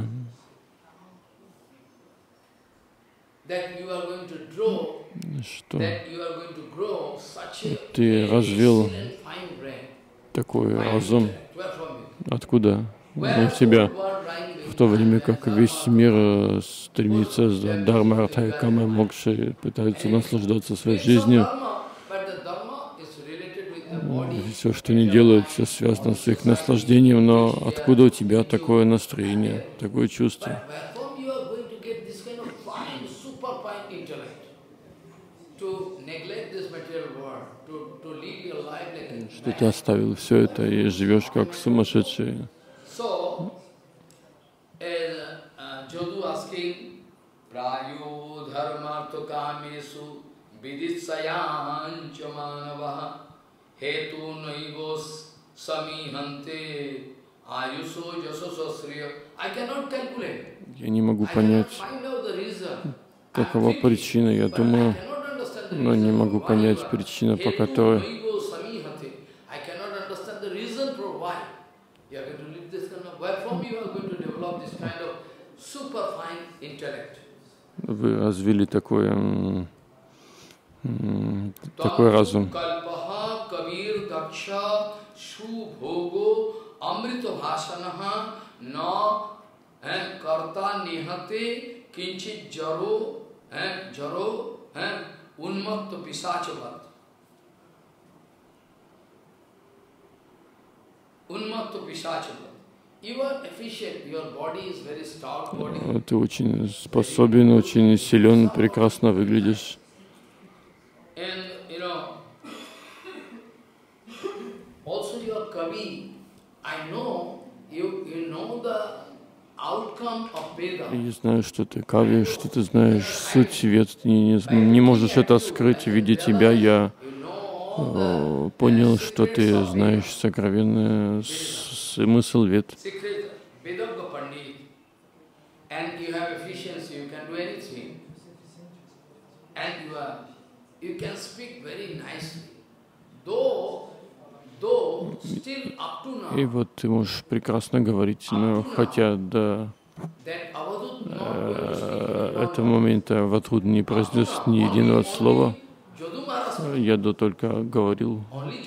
Что ты развил такой разум? Откуда он в тебя? В то время как весь мир стремится за дharma, артха, кама, мокши, пытаются наслаждаться своей жизнью. Все, что они делают, все связано с их наслаждением, но откуда у тебя такое настроение, такое чувство? Что ты оставил все это и живешь как сумасшедший. Я не могу понять, какова причина. Я думаю, но не могу понять причину, по которой вы развили такой, такой разум. Ты очень способен, очень силен, прекрасно выглядишь. Я знаю, что ты кави, что ты знаешь суть вед, ты не, не можешь это скрыть. Видя тебя, я э, понял, что ты знаешь сокровенный смысл вед. И вот ты можешь прекрасно говорить, но хотя до э, этого момента Авадхут не произнес ни единого слова, Яду только говорил.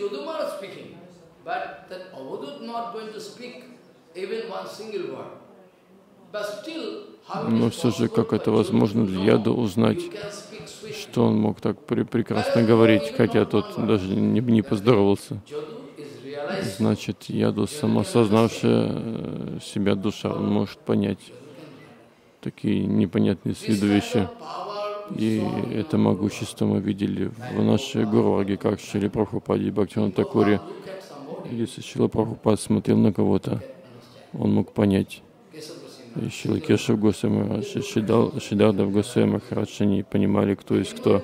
Но все же, как это возможно для Яду узнать, что он мог так пр прекрасно говорить, хотя тот даже не, не поздоровался. Значит, Яду, самосознавшая себя душа, он может понять такие непонятные с виду вещи. И это могущество мы видели в нашей Гурварге, как Шрила Прабхупаде и Бхактивинода Такуре. Если Шрила Прабхупад смотрел на кого-то, он мог понять. И Шрила Кешав Госвами Махарадж, и Шиддхартха Госвами Махарадж, они понимали, кто есть кто.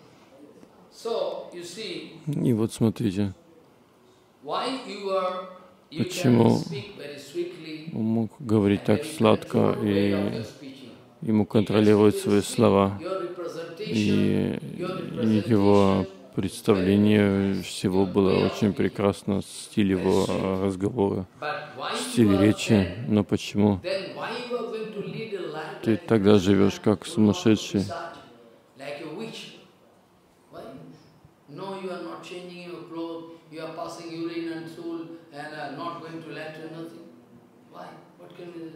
И вот смотрите, почему он мог говорить так сладко и ему контролировать свои слова. И его представление всего было очень прекрасно, стиль его разговора, стиль речи. Но почему ты тогда живешь как сумасшедший? you are not changing your clothes, you are passing urine and stool and are not going to lecture, nothing. Why? What can we do?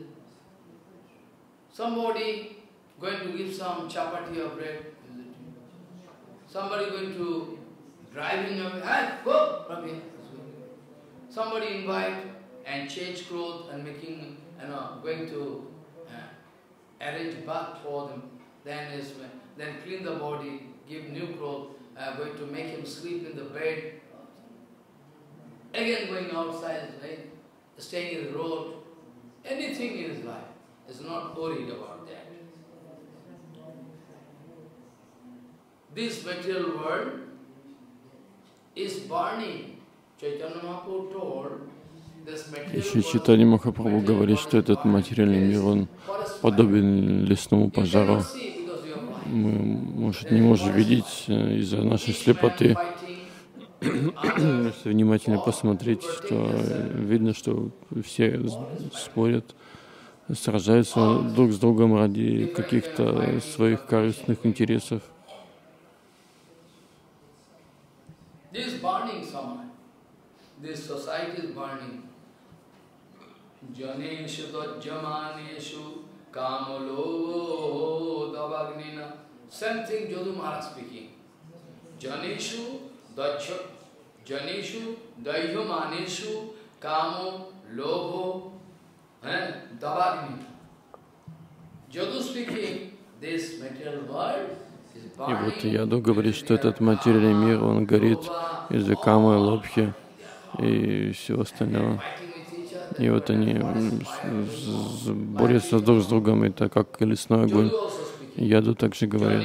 Somebody going to give some chapati or bread. Somebody going to drive him away. Hey, go from here. Somebody invite and change clothes and making, you know, going to uh, arrange bath for them. Then is then clean the body, give new clothes, uh, going to make him sleep in the bed. Again going outside, right? Staying in the road. Anything in his life is not worried about that. This material world is burning. Chaitanya Mahaprabhu told this material Еще Чайтанья Махапрабху говорит, что этот материальный мир, он подобен лесному пожару. Мы, может, не можем видеть из-за нашей слепоты. Если внимательно посмотреть, то видно, что все спорят, сражаются друг с другом ради каких-то своих корыстных интересов. Something Jadu Maharaj speaking. Janeshu Dacha Janeshu Daihamaneshu Kamo Loho Dabagni. Jadu speaking, this material world is И вот burning. Яду говорит, что этот материальный мир, он горит из-за камы, лобхи и всего остального. И вот они борются друг с другом, это как лесной огонь. Яду также говорит.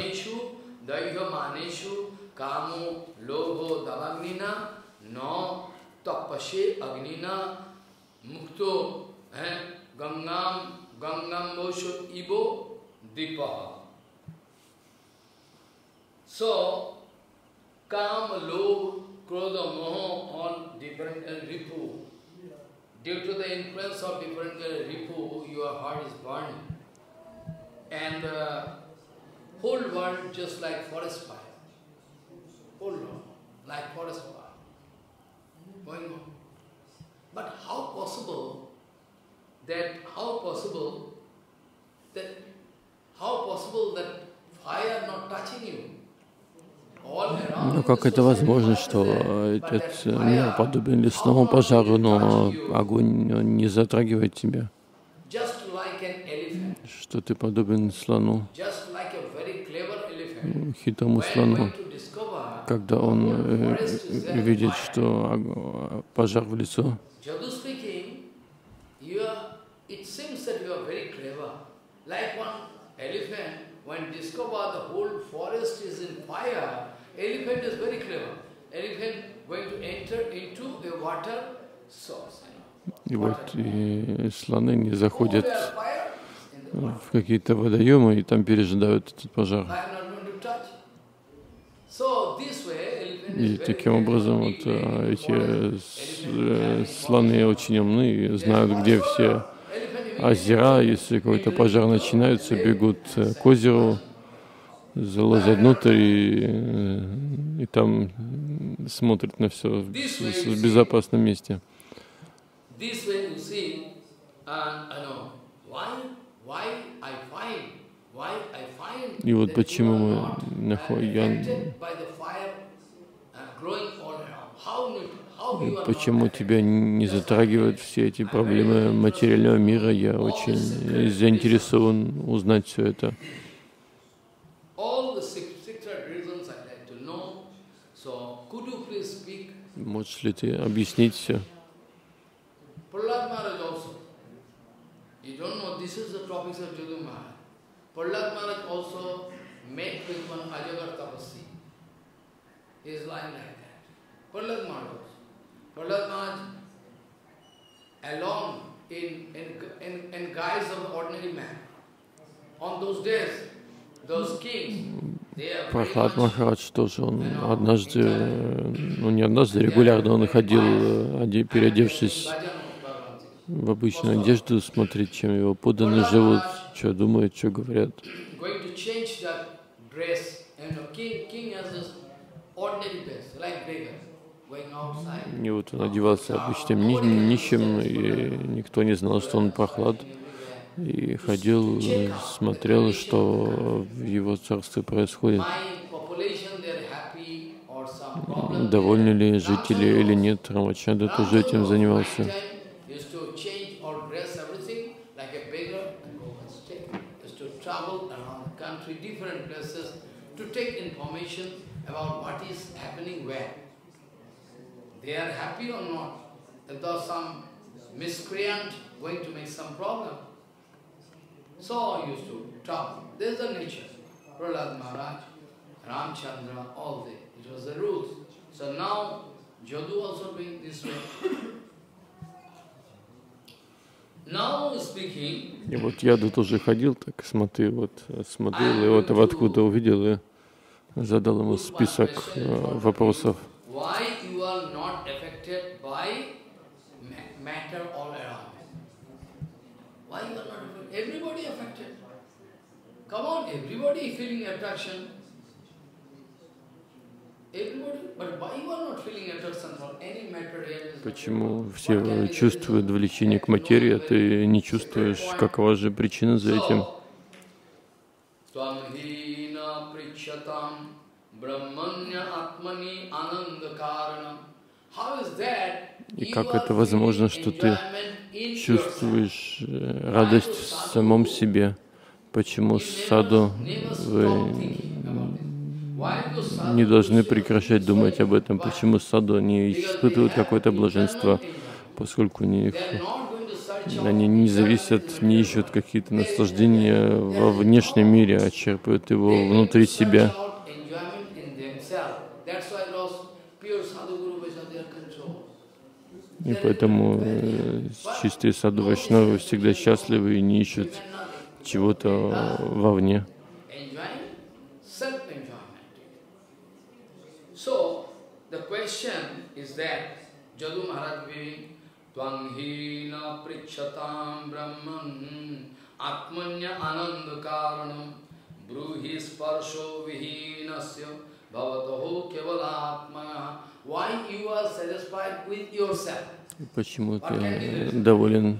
So, Kama, Lobha, Krodha, Moha, all different and Ripu. Due to the influence of different uh, Ripu, your heart is burning. And uh, whole world just like forest fire. Whole world, like forest fire. Going on. But how possible that, how possible that, how possible that fire not touching you? Ну как это возможно, что этот мир подобен лесному пожару, но огонь не затрагивает тебя? Что ты подобен слону, хитрому слону, когда он э, видит, что пожар в лицо. When discover the whole forest is in fire, elephant is very clever. Elephant going to enter into a water source. И вот и слоны не заходят в какие-то водоемы и там пережидают этот пожар. И таким образом вот эти слоны очень умны, знают, где все озера, если какой-то пожар начинается, бегут к озеру, залазят внутрь и, и там смотрят на все в, в безопасном месте. И вот почему мы находим, почему тебя не затрагивают все эти проблемы материального мира, я очень заинтересован узнать все это. Можешь ли ты объяснить все? Prahlad Maharaj also met with one Ajagar Tapasvi. He is lying like that. Prahlad Maharaj. Prahlad Maharaj alone in, in, in, in guise of ordinary man. On those days, those kings, Прахлад Махарадж тоже, он однажды, ну не однажды, регулярно он ходил, переодевшись в обычную одежду, смотреть, чем его подданные живут, что думают, что говорят. И вот он одевался обычным ни- нищим, и никто не знал, что он прохлад. И ходил, смотрел, что в его царстве происходит. Довольны ли жители или нет. Рамачандра тоже этим занимался. They are happy or not? If there's some miscreant going to make some problem, so he used to travel. There's the nature. Prahlad Maharaj, Ramchandra, all the, it was the rules. So now Jadu also doing this way. Now speaking. И вот Яду тоже ходил, так смотрел, вот смотрел, и вот откуда увидел, и задал ему список вопросов. Why you are not affected by matter all around? Why you are not affected? Everybody affected. Come on, everybody feeling attraction. Everybody, but why you are not feeling attraction for any material? Почему все чувствуют влечение к материи, а ты не чувствуешь, какова же причина за этим? И как это возможно, что ты чувствуешь радость в самом себе? Почему саду вы не должны прекращать думать об этом? Почему саду они испытывают какое-то блаженство, поскольку они, они не зависят, не ищут какие-то наслаждения во внешнем мире, а черпают его внутри себя? И поэтому э, чистые саду вайшнавы всегда счастливы и не ищут чего-то вовне. Почему ты доволен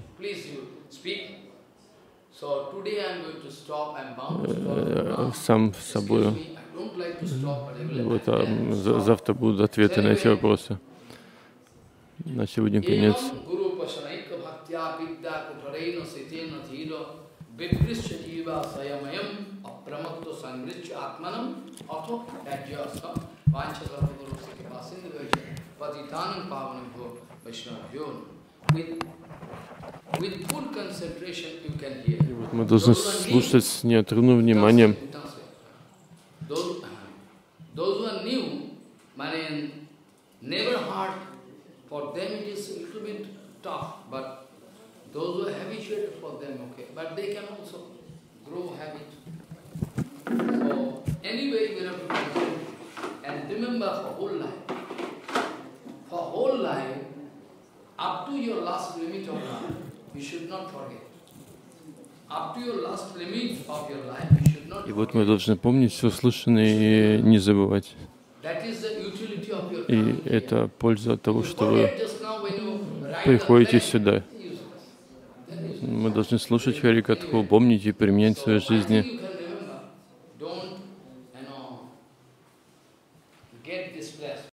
сам собой? Вот, а завтра будут ответы на эти вопросы. На сегодня конец. И вот мы должны слушать с неотрывным вниманием. Up to your last limit of life, you should not forget. Up to your last limit of your life, you should not forget. И вот мы должны помнить все услышанное и не забывать. That is the utility of your И time. это польза от того, что вы приходите сюда. Мы должны слушать Харикатху, помнить и применять в своей жизни.